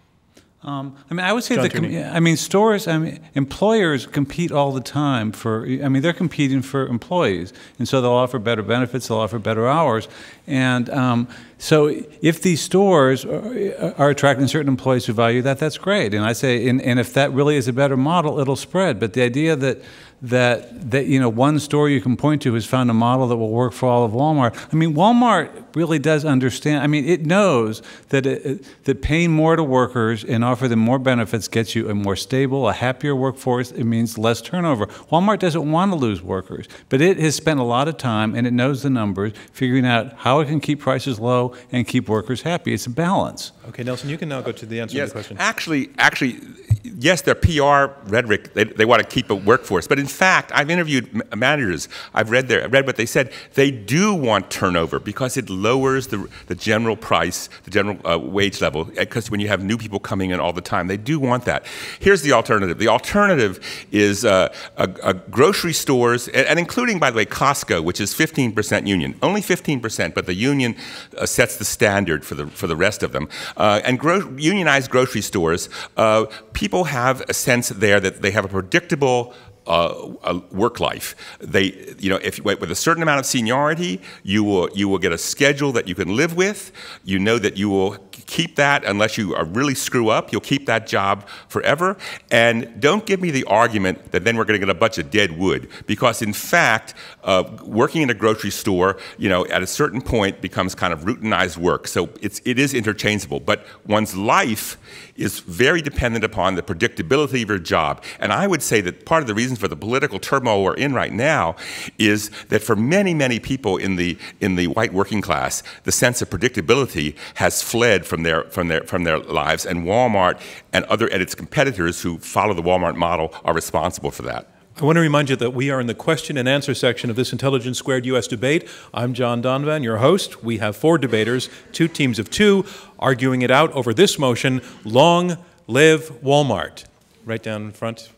Um, I mean, I would say John that, Tierney. I mean, stores, I mean, employers compete all the time for, I mean, they're competing for employees. And so they'll offer better benefits, they'll offer better hours. And um, so if these stores are, are attracting certain employees who value that, that's great. And I say, and, and if that really is a better model, it'll spread. But the idea that, that, that, you know, one store you can point to has found a model that will work for all of Walmart. I mean, Walmart really does understand, I mean, it knows that, it, that paying more to workers and offer them more benefits gets you a more stable, a happier workforce. It means less turnover. Walmart doesn't want to lose workers, but it has spent a lot of time, and it knows the numbers, figuring out how it can keep prices low and keep workers happy. It's a balance. Okay, Nelson, you can now go to the answer yes, to the question. Actually, actually, yes, their P R rhetoric, they, they want to keep a workforce. But in fact, I've interviewed managers. I've read, their, I've read what they said. They do want turnover because it lowers the, the general price, the general uh, wage level, because when you have new people coming in all the time, they do want that. Here's the alternative. The alternative is uh, a, a grocery stores, and, and including, by the way, Costco, which is fifteen percent union. Only fifteen percent, but the union uh, sets the standard for the, for the rest of them. Uh, and gro unionized grocery stores, uh, people have a sense there that they have a predictable Uh, a work life. They, you know, if you, with a certain amount of seniority, you will you will get a schedule that you can live with. You know that you will keep that unless you are really screw up. You'll keep that job forever. And don't give me the argument that then we're going to get a bunch of dead wood, because in fact, uh, working in a grocery store, you know, at a certain point becomes kind of routinized work. So it's it is interchangeable. But one's life is very dependent upon the predictability of your job. And I would say that part of the reason for the political turmoil we're in right now is that for many, many people in the in the white working class, the sense of predictability has fled from their from their from their lives, and Walmart and other and its competitors who follow the Walmart model are responsible for that. I want to remind you that we are in the question and answer section of this Intelligence Squared U S debate. I'm John Donovan, your host. We have four debaters, two teams of two, arguing it out over this motion: long live Walmart. Right down in front.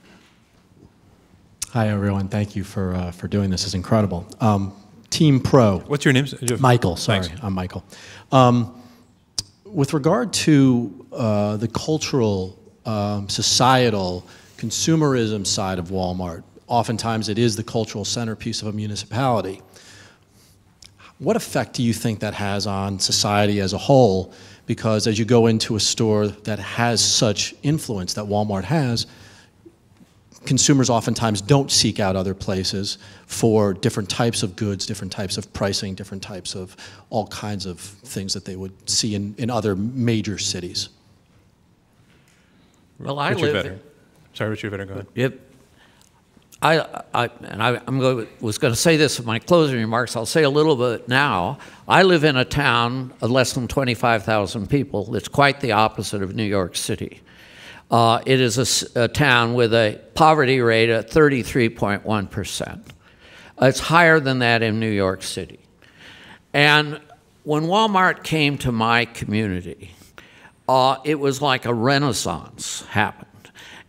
Hi, everyone. Thank you for uh, for doing this. It's incredible. Um, Team Pro. What's your name? Michael. Sorry, Thanks. I'm Michael. Um, with regard to uh, the cultural, um, societal, consumerism side of Walmart, oftentimes it is the cultural centerpiece of a municipality. What effect do you think that has on society as a whole? Because as you go into a store that has such influence that Walmart has, consumers oftentimes don't seek out other places for different types of goods, different types of pricing, different types of all kinds of things that they would see in, in other major cities. Well, I Richard live. Vedder. Sorry, Richard Vedder, go ahead. It, I, I, and I I'm going, was going to say this in my closing remarks. I'll say a little bit now. I live in a town of less than twenty-five thousand people. It's quite the opposite of New York City. Uh, it is a, a town with a poverty rate at thirty-three point one percent. It's higher than that in New York City. And when Walmart came to my community, uh, it was like a renaissance happened.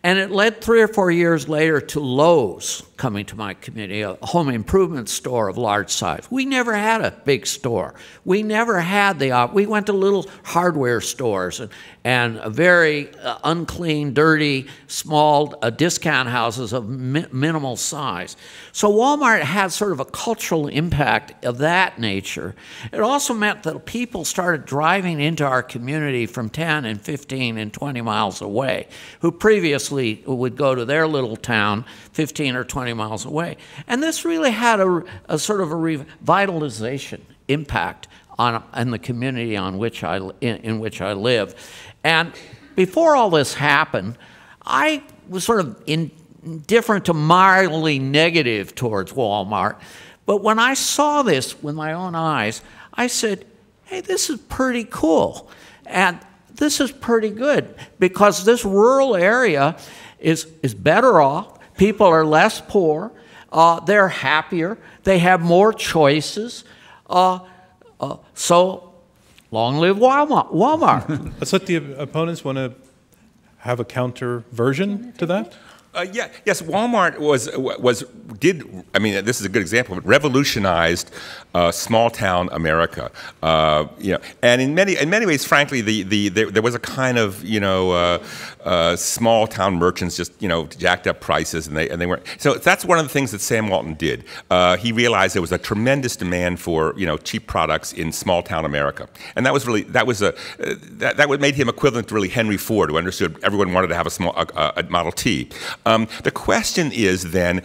And it led three or four years later to Lowe's coming to my community, a home improvement store of large size. We never had a big store. We never had the, uh, we went to little hardware stores and, and a very uh, unclean, dirty, small uh, discount houses of mi minimal size. So Walmart had sort of a cultural impact of that nature. It also meant that people started driving into our community from ten and fifteen and twenty miles away, who previously would go to their little town fifteen or twenty miles away. And this really had a, a sort of a revitalization impact on, on the community on which I, in, in which I live. And before all this happened, I was sort of indifferent to mildly negative towards Walmart. But when I saw this with my own eyes, I said, hey, this is pretty cool. And this is pretty good because this rural area is, is better off. People are less poor. Uh, they're happier. They have more choices. Uh, uh, so long live Walmart. Walmart. Let's let the opponents want to have a counter version to that. Uh, yeah, yes, Walmart was, was, did, I mean, this is a good example, but revolutionized uh, small-town America. Uh, you know, and in many, in many ways, frankly, the, the, there, there was a kind of, you know, uh, uh, small-town merchants just, you know, jacked up prices, and they, and they weren't. So that's one of the things that Sam Walton did. Uh, he realized there was a tremendous demand for, you know, cheap products in small-town America. And that was really, that was a, uh, that, that made him equivalent to really Henry Ford, who understood everyone wanted to have a small, a, a Model T. Um, the question is then,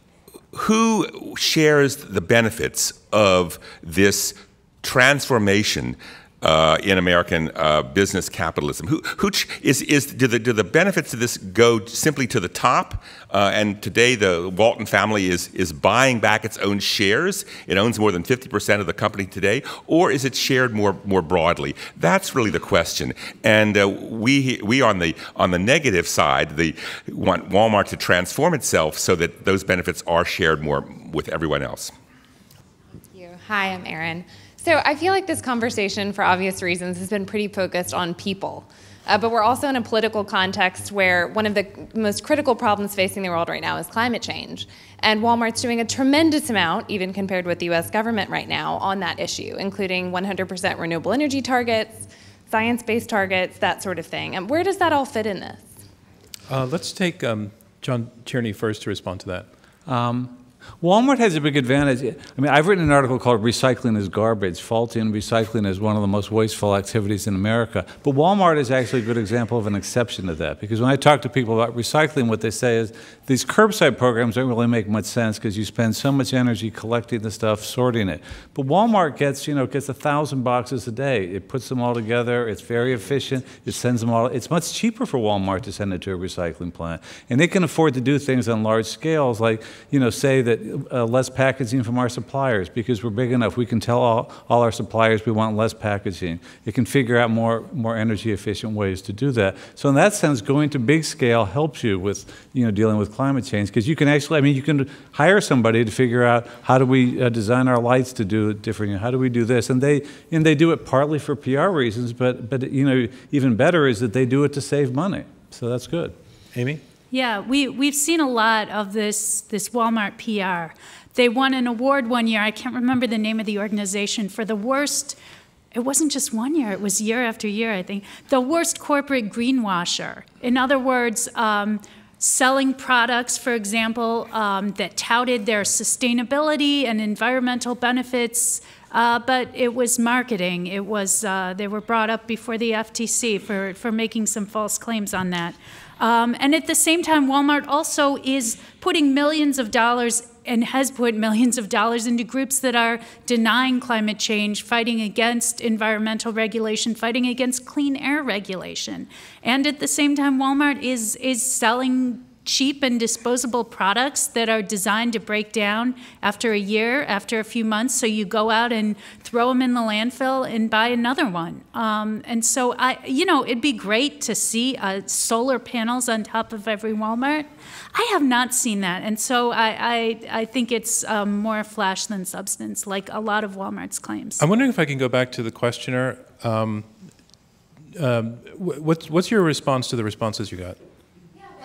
who shares the benefits of this transformation uh, in American uh, business capitalism? Who, who is, is, do, the, do the benefits of this go simply to the top? Uh, and today the Walton family is, is buying back its own shares. It owns more than fifty percent of the company today. Or is it shared more, more broadly? That's really the question. And uh, we, we on, the, on the negative side, the, want Walmart to transform itself so that those benefits are shared more with everyone else. Thank you. Hi, I'm Erin. So I feel like this conversation, for obvious reasons, has been pretty focused on people. Uh, but we're also in a political context where one of the most critical problems facing the world right now is climate change. And Walmart's doing a tremendous amount, even compared with the U S government right now, on that issue, including one hundred percent renewable energy targets, science-based targets, that sort of thing. And where does that all fit in this? Uh, let's take um, John Tierney first to respond to that. Um, Walmart has a big advantage. I mean, I've written an article called Recycling is Garbage. Faulty and recycling is one of the most wasteful activities in America. But Walmart is actually a good example of an exception to that. Because when I talk to people about recycling, what they say is these curbside programs don't really make much sense because you spend so much energy collecting the stuff, sorting it. But Walmart gets, you know, gets a thousand boxes a day. It puts them all together. It's very efficient. It sends them all. It's much cheaper for Walmart to send it to a recycling plant. And they can afford to do things on large scales like, you know, say that Uh, less packaging from our suppliers because we're big enough. We can tell all, all our suppliers we want less packaging. It can figure out more, more energy efficient ways to do that. So in that sense, going to big scale helps you with, you know, dealing with climate change because you can actually, I mean, you can hire somebody to figure out how do we uh, design our lights to do it differently, how do we do this? And they, and they do it partly for P R reasons, but, but you know, even better is that they do it to save money. So that's good. Amy? Yeah, we, we've seen a lot of this, this Walmart P R. They won an award one year, I can't remember the name of the organization, for the worst, it wasn't just one year, it was year after year, I think, the worst corporate greenwasher. In other words, um, selling products, for example, um, that touted their sustainability and environmental benefits, uh, but it was marketing. It was, uh, they were brought up before the F T C for, for making some false claims on that. Um, and at the same time, Walmart also is putting millions of dollars and has put millions of dollars into groups that are denying climate change, fighting against environmental regulation, fighting against clean air regulation. And at the same time, Walmart is, is selling cheap and disposable products that are designed to break down after a year, after a few months, so you go out and throw them in the landfill and buy another one. Um, and so, I, you know, it'd be great to see uh, solar panels on top of every Walmart. I have not seen that, and so I, I, I think it's um, more flash than substance, like a lot of Walmart's claims. I'm wondering if I can go back to the questioner. Um, um, what's, what's your response to the responses you got? I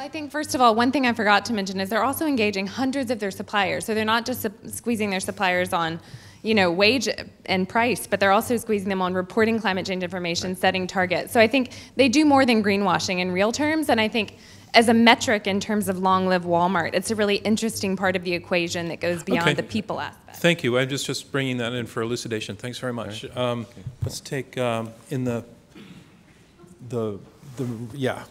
I think, first of all, one thing I forgot to mention is they're also engaging hundreds of their suppliers. So they're not just squeezing their suppliers on, you know, wage and price, but they're also squeezing them on reporting climate change information, right. setting targets. So I think they do more than greenwashing in real terms, and I think as a metric in terms of long live Walmart, it's a really interesting part of the equation that goes beyond okay. the people aspect. Thank you. I'm just, just bringing that in for elucidation. Thanks very much. Right. Um, okay. Let's take um, in the, the, the, yeah.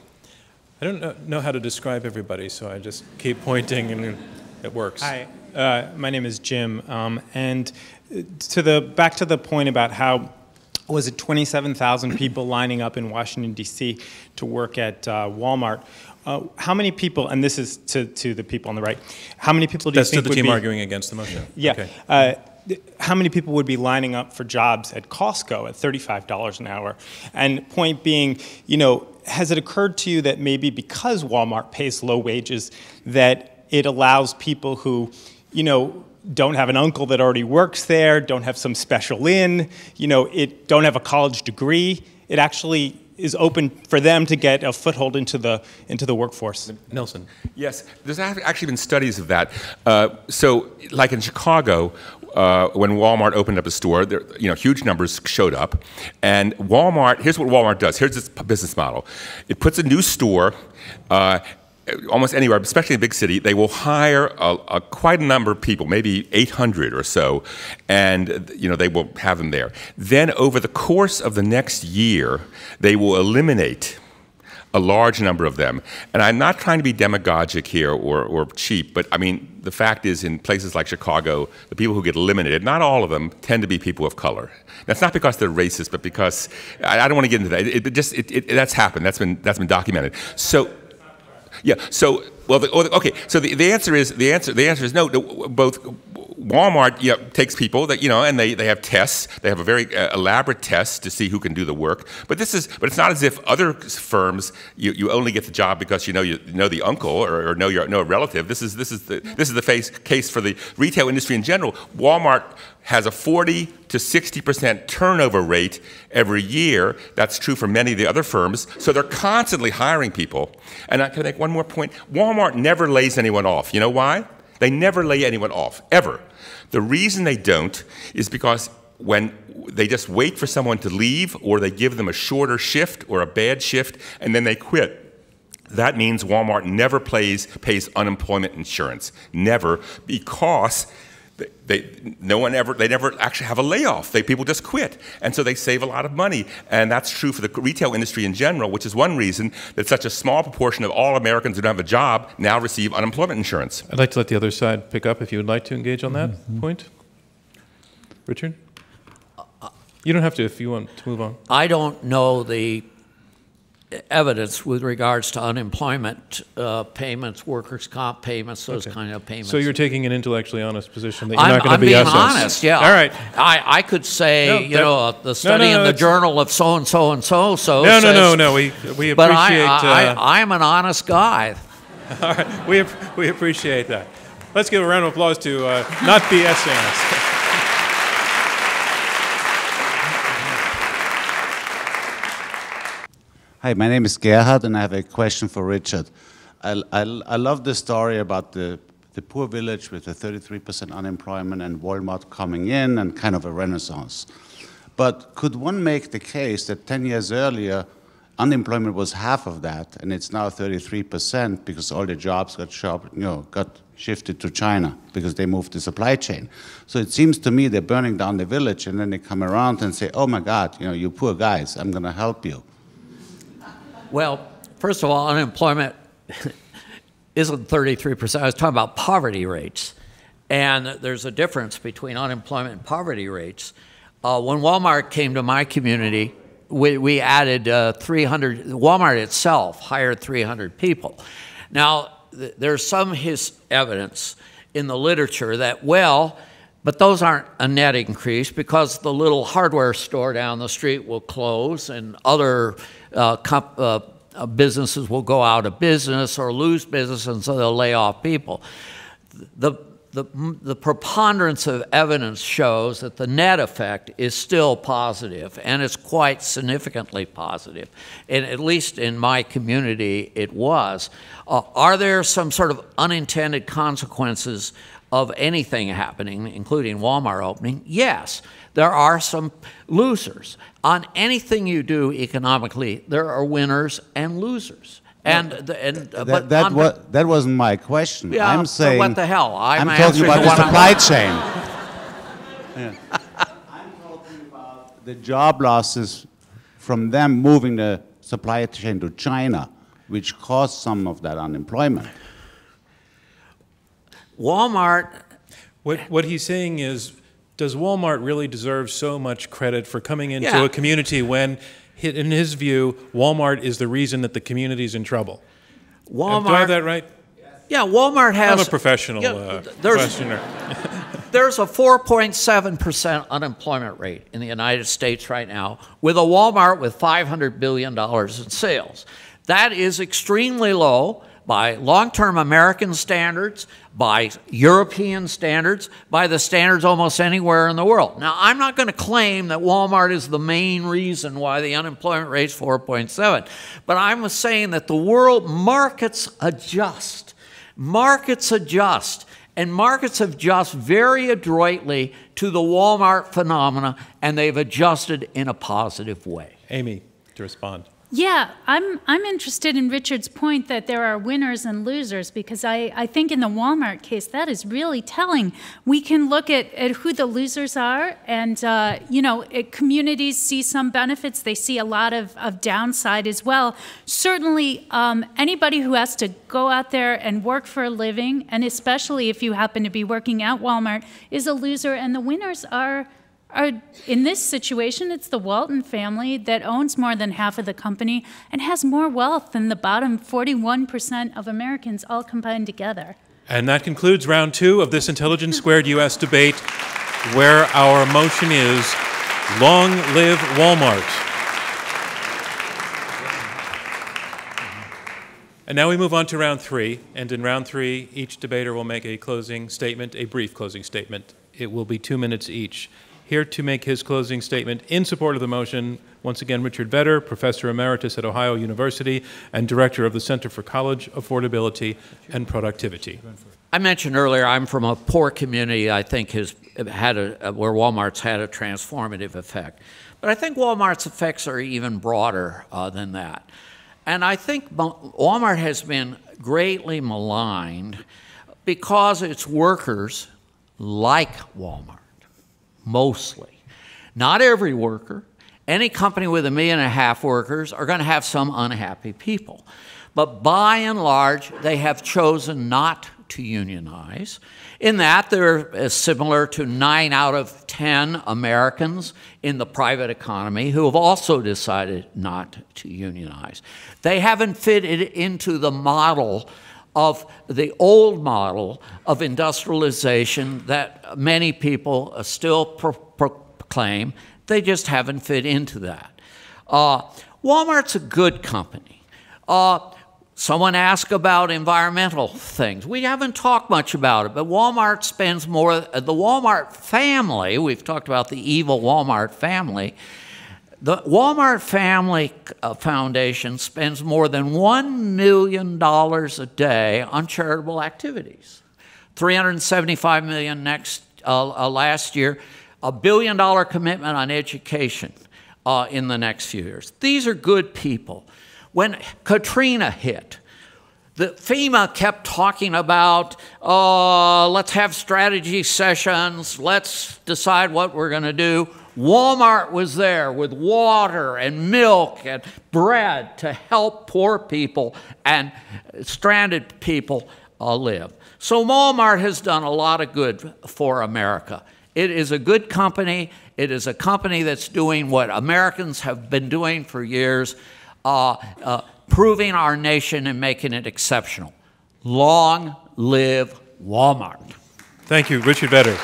I don't know, know how to describe everybody, so I just keep pointing and it works. Hi, uh, my name is Jim, um, and to the back to the point about how was it twenty-seven thousand people lining up in Washington, D C to work at uh, Walmart. Uh, how many people, and this is to, to the people on the right, how many people do That's you think to the team be, arguing against the motion? Yeah. Okay. Uh, how many people would be lining up for jobs at Costco at thirty-five dollars an hour? And point being, you know, has it occurred to you that maybe because Walmart pays low wages, that it allows people who, you know, don't have an uncle that already works there, don't have some special in, you know, it don't have a college degree, it actually is open for them to get a foothold into the into the workforce. Nelson. Yes, there's actually been studies of that. Uh, so, like in Chicago, uh, when Walmart opened up a store, there, you know, huge numbers showed up, and Walmart. Here's what Walmart does. Here's its business model. It puts a new store. Uh, Almost anywhere, especially in a big city, they will hire a, a quite a number of people, maybe eight hundred or so, and you know they will have them there. Then, over the course of the next year, they will eliminate a large number of them. And I'm not trying to be demagogic here or, or cheap, but I mean the fact is, in places like Chicago, the people who get eliminated, not all of them, tend to be people of color. That's not because they're racist, but because I, I don't want to get into that. It, it just it, it, that's happened. That's been that's been documented. So. Yeah. So, well, the, okay. So the, the answer is the answer. The answer is no. Both Walmart you know, takes people that you know, and they, they have tests. They have a very uh, elaborate test to see who can do the work. But this is. But it's not as if other firms you, you only get the job because you know you know the uncle or, or know your know a relative. This is this is the this is the face, case for the retail industry in general. Walmart has a forty to sixty percent turnover rate every year. That's true for many of the other firms. So they're constantly hiring people. And I can make one more point. Walmart never lays anyone off. You know why? They never lay anyone off, ever. The reason they don't is because when they just wait for someone to leave, or they give them a shorter shift or a bad shift, and then they quit. That means Walmart never pays, pays unemployment insurance. Never, because They, they, no one ever, they never actually have a layoff. They, people just quit. And so they save a lot of money. And that's true for the retail industry in general, which is one reason that such a small proportion of all Americans who don't have a job now receive unemployment insurance. I'd like to let the other side pick up if you would like to engage on that mm-hmm. point. Richard? You don't have to if you want to move on. I don't know the evidence with regards to unemployment uh, payments, workers' comp payments, those okay. kind of payments. So you're taking an intellectually honest position that you're I'm, not going to I'm be being S S. honest, yeah. All right. I, I could say, no, you that, know, the study no, no, no, in the journal of so and so and so so. No, says, no, no, no. We we appreciate. But I, I, uh, I, I'm an honest guy. All right, we we appreciate that. Let's give a round of applause to uh, not BSing us. Hi, my name is Gerhard, and I have a question for Richard. I, I, I love the story about the, the poor village with the thirty-three percent unemployment and Walmart coming in and kind of a renaissance. But could one make the case that ten years earlier, unemployment was half of that, and it's now thirty-three percent because all the jobs got, sharp, you know, got shifted to China because they moved the supply chain. So it seems to me they're burning down the village, and then they come around and say, oh my God, you know, you poor guys, I'm going to help you. Well, first of all, unemployment isn't thirty-three percent. I was talking about poverty rates. And there's a difference between unemployment and poverty rates. Uh, when Walmart came to my community, we, we added uh, three hundred, Walmart itself hired three hundred people. Now, th there's some his evidence in the literature that, well, but those aren't a net increase because the little hardware store down the street will close and other uh, comp, uh, uh, businesses will go out of business or lose business, and so they'll lay off people. The, the, the preponderance of evidence shows that the net effect is still positive, and it's quite significantly positive. And at least in my community, it was. Uh, are there some sort of unintended consequences of anything happening, including Walmart opening? Yes, there are some losers. On anything you do economically, there are winners and losers. And, the, and uh, that, but that, on, wa that wasn't my question. yeah, I'm saying, what the hell? I'm, I'm talking about the supply chain. Yeah. I'm talking about the job losses from them moving the supply chain to China, which caused some of that unemployment. Walmart. What, what he's saying is, does Walmart really deserve so much credit for coming into Yeah. a community when, in his view, Walmart is the reason that the community's in trouble? Walmart. Do I have that right? Yeah, Walmart has. I'm a professional yeah, uh, there's, questioner. There's a four point seven percent unemployment rate in the United States right now, with a Walmart with five hundred billion dollars in sales. That is extremely low by long-term American standards, by European standards, by the standards almost anywhere in the world. Now, I'm not going to claim that Walmart is the main reason why the unemployment rate is four point seven, but I'm saying that the world markets adjust. Markets adjust, and markets adjust very adroitly to the Walmart phenomena, and they've adjusted in a positive way. Amy, to respond. Yeah, I'm, I'm interested in Richard's point that there are winners and losers, because I, I think in the Walmart case, that is really telling. We can look at, at who the losers are, and, uh, you know, it, communities see some benefits. They see a lot of, of downside as well. Certainly, um, anybody who has to go out there and work for a living, and especially if you happen to be working at Walmart, is a loser, and the winners are Are, in this situation, it's the Walton family that owns more than half of the company and has more wealth than the bottom forty-one percent of Americans all combined together. And that concludes round two of this Intelligence Squared U S debate, where our motion is, long live Walmart. And now we move on to round three. And in round three, each debater will make a closing statement, a brief closing statement. It will be two minutes each. Here to make his closing statement in support of the motion, once again, Richard Vedder, Professor Emeritus at Ohio University and Director of the Center for College Affordability and Productivity. I mentioned earlier I'm from a poor community I think has had a, where Walmart's had a transformative effect. But I think Walmart's effects are even broader uh, than that. And I think Walmart has been greatly maligned because its workers like Walmart. Mostly. Not every worker. Any company with a million and a half workers are going to have some unhappy people. But by and large, they have chosen not to unionize. In that, they're similar to nine out of ten Americans in the private economy who have also decided not to unionize. They haven't fitted into the model of the old model of industrialization that many people still pro proclaim. They just haven't fit into that. Uh, Walmart's a good company. Uh, someone asked about environmental things. We haven't talked much about it, but Walmart spends more, the Walmart family, we've talked about the evil Walmart family, the Walmart Family Foundation spends more than one million dollars a day on charitable activities. three hundred seventy-five million dollars next, uh, uh, last year, a billion dollar commitment on education uh, in the next few years. These are good people. When Katrina hit, the FEMA kept talking about, uh, let's have strategy sessions, let's decide what we're going to do. Walmart was there with water and milk and bread to help poor people and stranded people uh, live. So Walmart has done a lot of good for America. It is a good company. It is a company that's doing what Americans have been doing for years, uh, uh, proving our nation and making it exceptional. Long live Walmart. Thank you, Richard Vedder.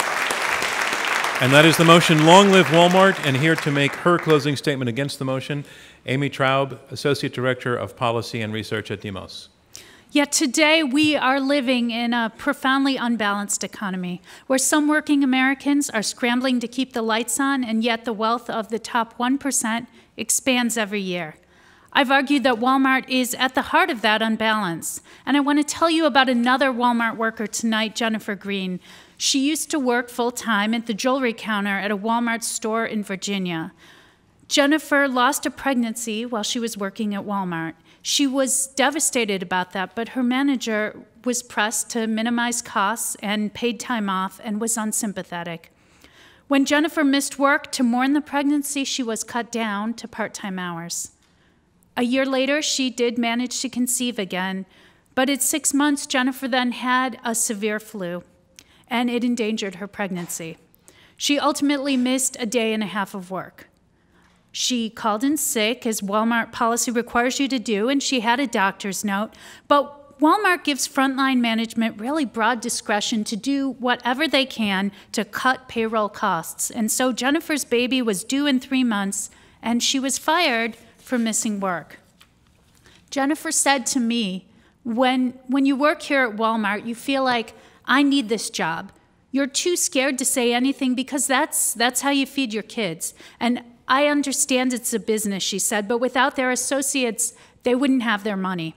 And that is the motion, long live Walmart. And here to make her closing statement against the motion, Amy Traub, Associate Director of Policy and Research at Demos. Yet today we are living in a profoundly unbalanced economy where some working Americans are scrambling to keep the lights on, and yet the wealth of the top one percent expands every year. I've argued that Walmart is at the heart of that unbalance, and I want to tell you about another Walmart worker tonight, Jennifer Green. She used to work full-time at the jewelry counter at a Walmart store in Virginia. Jennifer lost a pregnancy while she was working at Walmart. She was devastated about that, but her manager was pressed to minimize costs and paid time off and was unsympathetic. When Jennifer missed work to mourn the pregnancy, she was cut down to part-time hours. A year later, she did manage to conceive again, but at six months, Jennifer then had a severe flu, and it endangered her pregnancy. She ultimately missed a day and a half of work. She called in sick, as Walmart policy requires you to do, and she had a doctor's note. But Walmart gives frontline management really broad discretion to do whatever they can to cut payroll costs. And so Jennifer's baby was due in three months, and she was fired for missing work. Jennifer said to me, when, when you work here at Walmart, you feel like, I need this job. You're too scared to say anything because that's, that's how you feed your kids. And I understand it's a business, she said, but without their associates, they wouldn't have their money.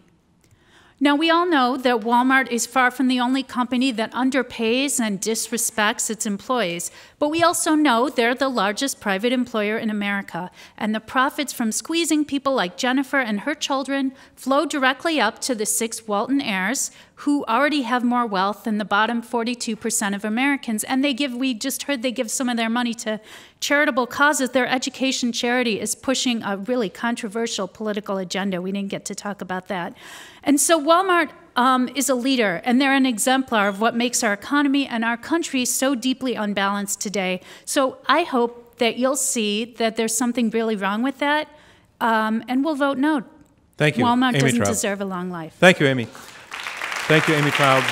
Now, we all know that Walmart is far from the only company that underpays and disrespects its employees, but we also know they're the largest private employer in America, and the profits from squeezing people like Jennifer and her children flow directly up to the six Walton heirs, who already have more wealth than the bottom forty-two percent of Americans, and they give, we just heard they give some of their money to charitable causes. Their education charity is pushing a really controversial political agenda. We didn't get to talk about that. And so Walmart um, is a leader, and they're an exemplar of what makes our economy and our country so deeply unbalanced today. So I hope that you'll see that there's something really wrong with that, um, and we'll vote no. Thank you, Walmart Amy doesn't Traub. deserve a long life. Thank you, Amy. Thank you, Amy Traub.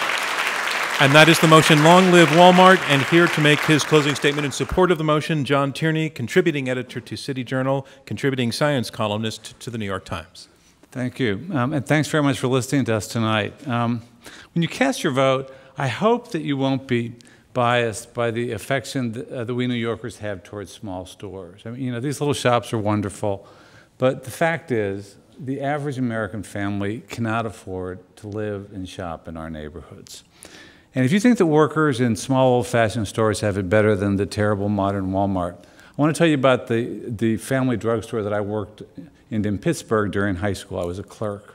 And that is the motion, Long Live Walmart. And here to make his closing statement in support of the motion, John Tierney, contributing editor to City Journal, contributing science columnist to the New York Times. Thank you. Um, and thanks very much for listening to us tonight. Um, when you cast your vote, I hope that you won't be biased by the affection that, uh, that we New Yorkers have towards small stores. I mean, you know, these little shops are wonderful, but the fact is, the average American family cannot afford to live and shop in our neighborhoods. And if you think that workers in small old-fashioned stores have it better than the terrible modern Walmart, I want to tell you about the, the family drugstore that I worked in in Pittsburgh during high school. I was a clerk.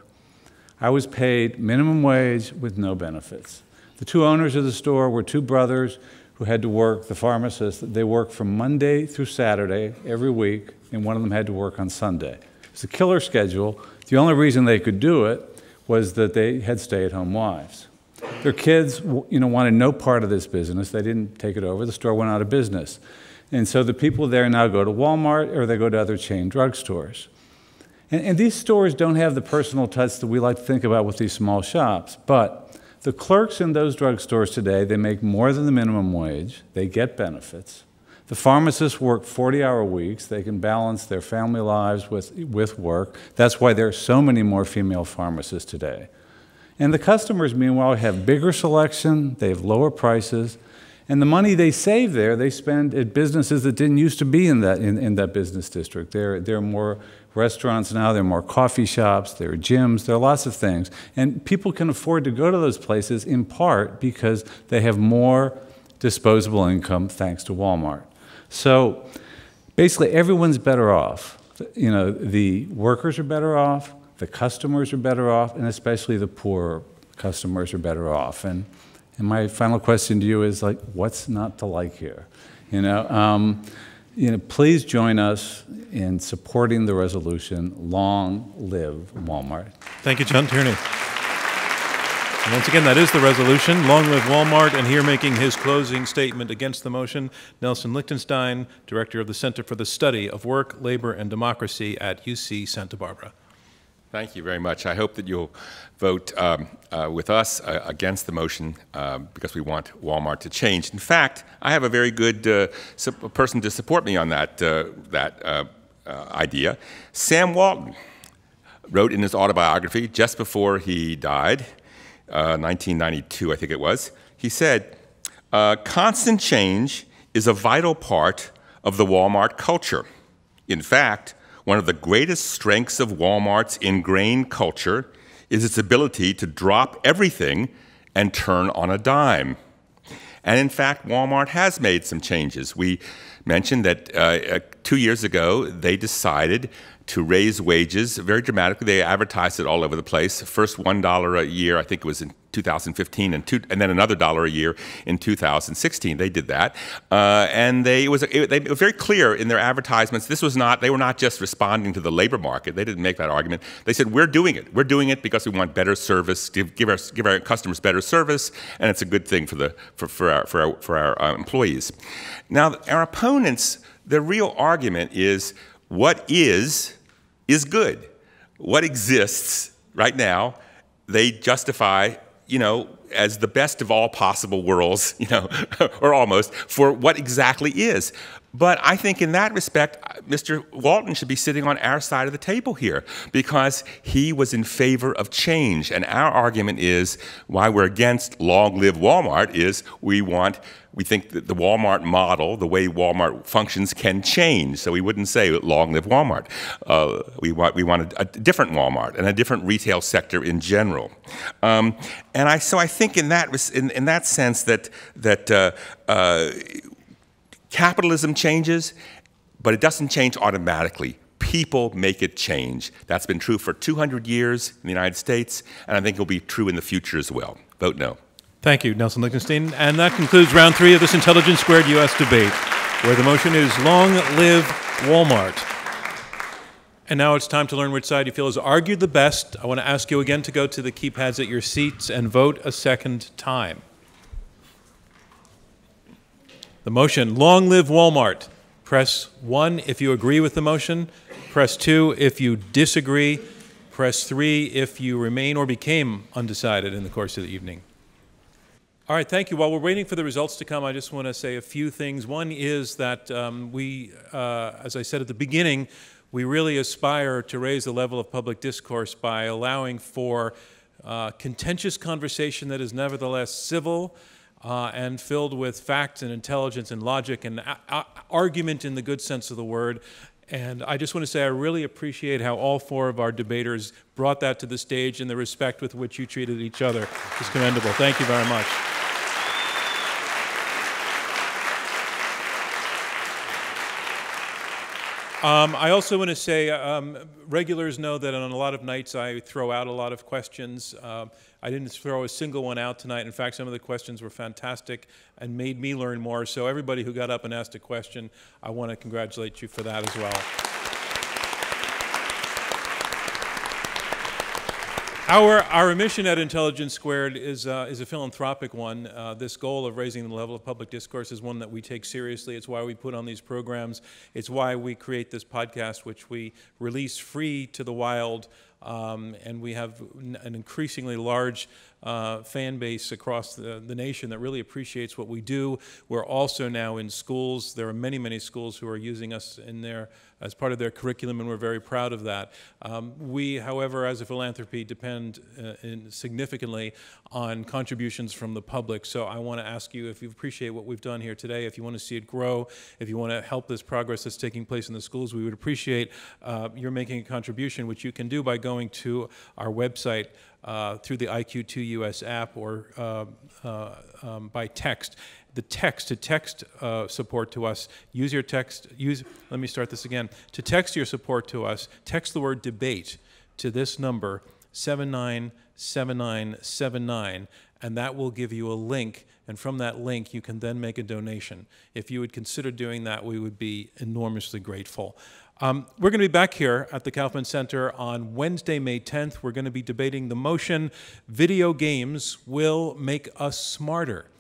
I was paid minimum wage with no benefits. The two owners of the store were two brothers who had to work, the pharmacist. They worked from Monday through Saturday every week, and one of them had to work on Sunday. It's a killer schedule. The only reason they could do it was that they had stay-at-home wives. Their kids, you know, wanted no part of this business. They didn't take it over. The store went out of business. And so the people there now go to Walmart or they go to other chain drugstores. And, and these stores don't have the personal touch that we like to think about with these small shops. But the clerks in those drugstores today, they make more than the minimum wage. They get benefits. The pharmacists work forty-hour weeks. They can balance their family lives with, with work. That's why there are so many more female pharmacists today. And the customers, meanwhile, have bigger selection, they have lower prices, and the money they save there, they spend at businesses that didn't used to be in that, in, in that business district. There, there are more restaurants now, there are more coffee shops, there are gyms, there are lots of things. And people can afford to go to those places in part because they have more disposable income thanks to Walmart. So basically everyone's better off. You know, the workers are better off, the customers are better off, and especially the poor customers are better off. And, and my final question to you is, like, what's not to like here? You know, um, you know, please join us in supporting the resolution, Long Live Walmart. Thank you, John Tierney. And once again, that is the resolution, Long Live Walmart, and here making his closing statement against the motion, Nelson Lichtenstein, Director of the Center for the Study of Work, Labor, and Democracy at U C Santa Barbara. Thank you very much. I hope that you'll vote um, uh, with us uh, against the motion uh, because we want Walmart to change. In fact, I have a very good uh, person to support me on that, uh, that uh, uh, idea, Sam Walton. wrote in his autobiography just before he died, uh, nineteen ninety-two, I think it was. He said, uh, constant change is a vital part of the Walmart culture. In fact, one of the greatest strengths of Walmart's ingrained culture is its ability to drop everything and turn on a dime. And in fact, Walmart has made some changes. We mentioned that uh, two years ago, they decided to raise wages very dramatically. They advertised it all over the place. First one dollar a year, I think it was in two thousand fifteen, and, two, and then another dollar a year in two thousand sixteen. They did that. Uh, and they, it, was, it, they, it was very clear in their advertisements, this was not, they were not just responding to the labor market. They didn't make that argument. They said, we're doing it. We're doing it because we want better service, give, give, our, give our customers better service, and it's a good thing for, the, for, for our, for our, for our uh, employees. Now, our opponents, the real argument is, what is, is good. What exists right now, they justify, you know, as the best of all possible worlds, you know, or almost, for what exactly is. But I think in that respect, Mister Walton should be sitting on our side of the table here, because he was in favor of change. And our argument is, why we're against long live Walmart is we want, we think that the Walmart model, the way Walmart functions, can change. So we wouldn't say long live Walmart. Uh, we want, we want a, a different Walmart and a different retail sector in general. Um, and I, so I think in that, in, in that sense that, that uh, uh, capitalism changes, but it doesn't change automatically. People make it change. That's been true for two hundred years in the United States, and I think it will be true in the future as well. Vote no. Thank you, Nelson Lichtenstein. And that concludes round three of this Intelligence Squared U S debate, where the motion is long live Walmart. And now it's time to learn which side you feel has argued the best. I want to ask you again to go to the keypads at your seats and vote a second time. The motion, long live Walmart. Press one if you agree with the motion. Press two if you disagree. Press three if you remain or became undecided in the course of the evening. All right, thank you. While we're waiting for the results to come, I just want to say a few things. One is that um, we, uh, as I said at the beginning, we really aspire to raise the level of public discourse by allowing for uh, contentious conversation that is nevertheless civil, Uh, and filled with facts and intelligence and logic and argument in the good sense of the word. And I just want to say I really appreciate how all four of our debaters brought that to the stage and the respect with which you treated each other. It's commendable. Thank you very much. Um, I also want to say um, regulars know that on a lot of nights I throw out a lot of questions. Uh, I didn't throw a single one out tonight. In fact, some of the questions were fantastic and made me learn more. So everybody who got up and asked a question, I want to congratulate you for that as well. Our, our mission at Intelligence Squared is, uh, is a philanthropic one. Uh, this goal of raising the level of public discourse is one that we take seriously. It's why we put on these programs. It's why we create this podcast, which we release free to the wild. Um, and we have an increasingly large uh, fan base across the, the nation that really appreciates what we do. We're also now in schools. There are many, many schools who are using us in their, as part of their curriculum, and we're very proud of that. Um, we, however, as a philanthropy, depend uh, in significantly on contributions from the public. So I want to ask you if you appreciate what we've done here today, if you want to see it grow, if you want to help this progress that's taking place in the schools, we would appreciate uh, your making a contribution, which you can do by going to our website uh, through the I Q two U S app or uh, uh, um, by text. The text, to text uh, support to us, use your text, use, let me start this again. To text your support to us, text the word debate to this number, seven nine seven nine seven nine, and that will give you a link, and from that link you can then make a donation. If you would consider doing that, we would be enormously grateful. Um, we're going to be back here at the Kaufman Center on Wednesday, May tenth. We're going to be debating the motion, video games will make us smarter.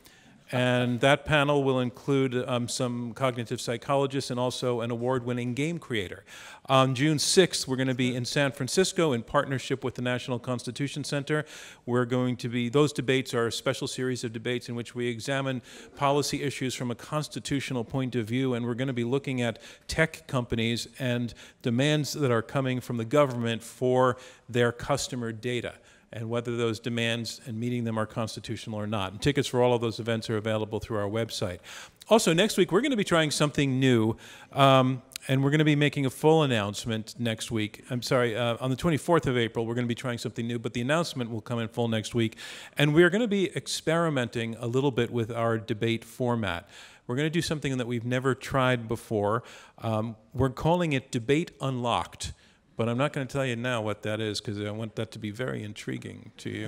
And that panel will include um, some cognitive psychologists and also an award-winning game creator. On June sixth, we're going to be in San Francisco in partnership with the National Constitution Center. We're going to be, those debates are a special series of debates in which we examine policy issues from a constitutional point of view, and we're going to be looking at tech companies and demands that are coming from the government for their customer data, and whether those demands and meeting them are constitutional or not. And tickets for all of those events are available through our website. Also, next week, we're going to be trying something new, um, and we're going to be making a full announcement next week. I'm sorry, uh, on the twenty-fourth of April, we're going to be trying something new, but the announcement will come in full next week. And we're going to be experimenting a little bit with our debate format. We're going to do something that we've never tried before. Um, we're calling it Debate Unlocked. But I'm not going to tell you now what that is, because I want that to be very intriguing to you.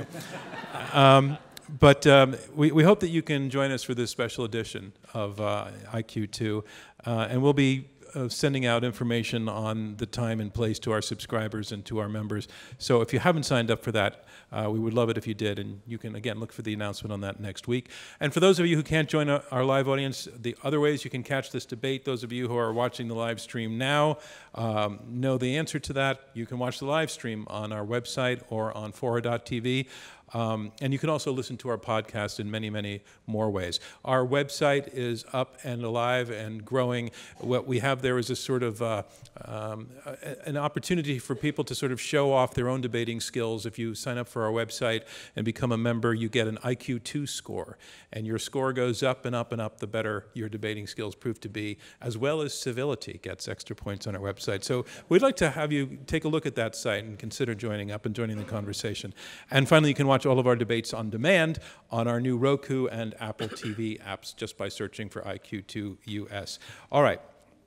um, but um, we, we hope that you can join us for this special edition of uh, I Q two. Uh, and we'll be uh, sending out information on the time and place to our subscribers and to our members. So if you haven't signed up for that, uh, we would love it if you did. And you can, again, look for the announcement on that next week. And for those of you who can't join our live audience, the other ways you can catch this debate, those of you who are watching the live stream now um, know the answer to that. You can watch the live stream on our website or on Fora dot T V. Um, and you can also listen to our podcast in many, many more ways. Our website is up and alive and growing. What we have there is a sort of uh, um, a, an opportunity for people to sort of show off their own debating skills. If you sign up for our website and become a member, you get an I Q two score. And your score goes up and up and up the better your debating skills prove to be, as well as civility gets extra points on our website. So we'd like to have you take a look at that site and consider joining up and joining the conversation. And finally, you can watch all of our debates on demand on our new Roku and Apple T V apps just by searching for I Q two U S. All right.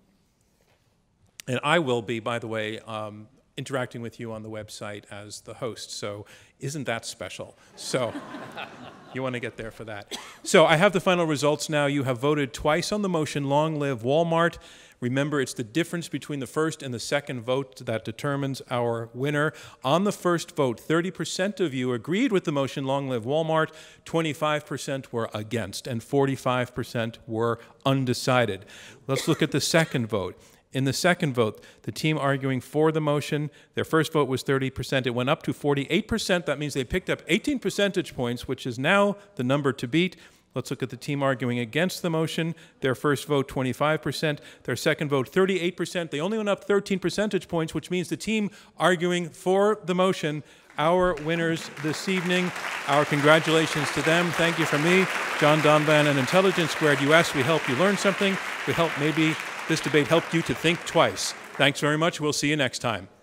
And I will be, by the way, um, interacting with you on the website as the host. So isn't that special? So you want to get there for that. So I have the final results now. You have voted twice on the motion, long live Wal-Mart. Remember, it's the difference between the first and the second vote that determines our winner. On the first vote, thirty percent of you agreed with the motion, long live Wal-Mart, twenty-five percent were against, and forty-five percent were undecided. Let's look at the second vote. In the second vote, the team arguing for the motion, their first vote was thirty percent. It went up to forty-eight percent. That means they picked up eighteen percentage points, which is now the number to beat. Let's look at the team arguing against the motion. Their first vote, twenty-five percent. Their second vote, thirty-eight percent. They only went up thirteen percentage points, which means the team arguing for the motion, our winners this evening. Our congratulations to them. Thank you from me, John Donvan, and Intelligence Squared U S. We hope you learned something. We hope maybe this debate helped you to think twice. Thanks very much. We'll see you next time.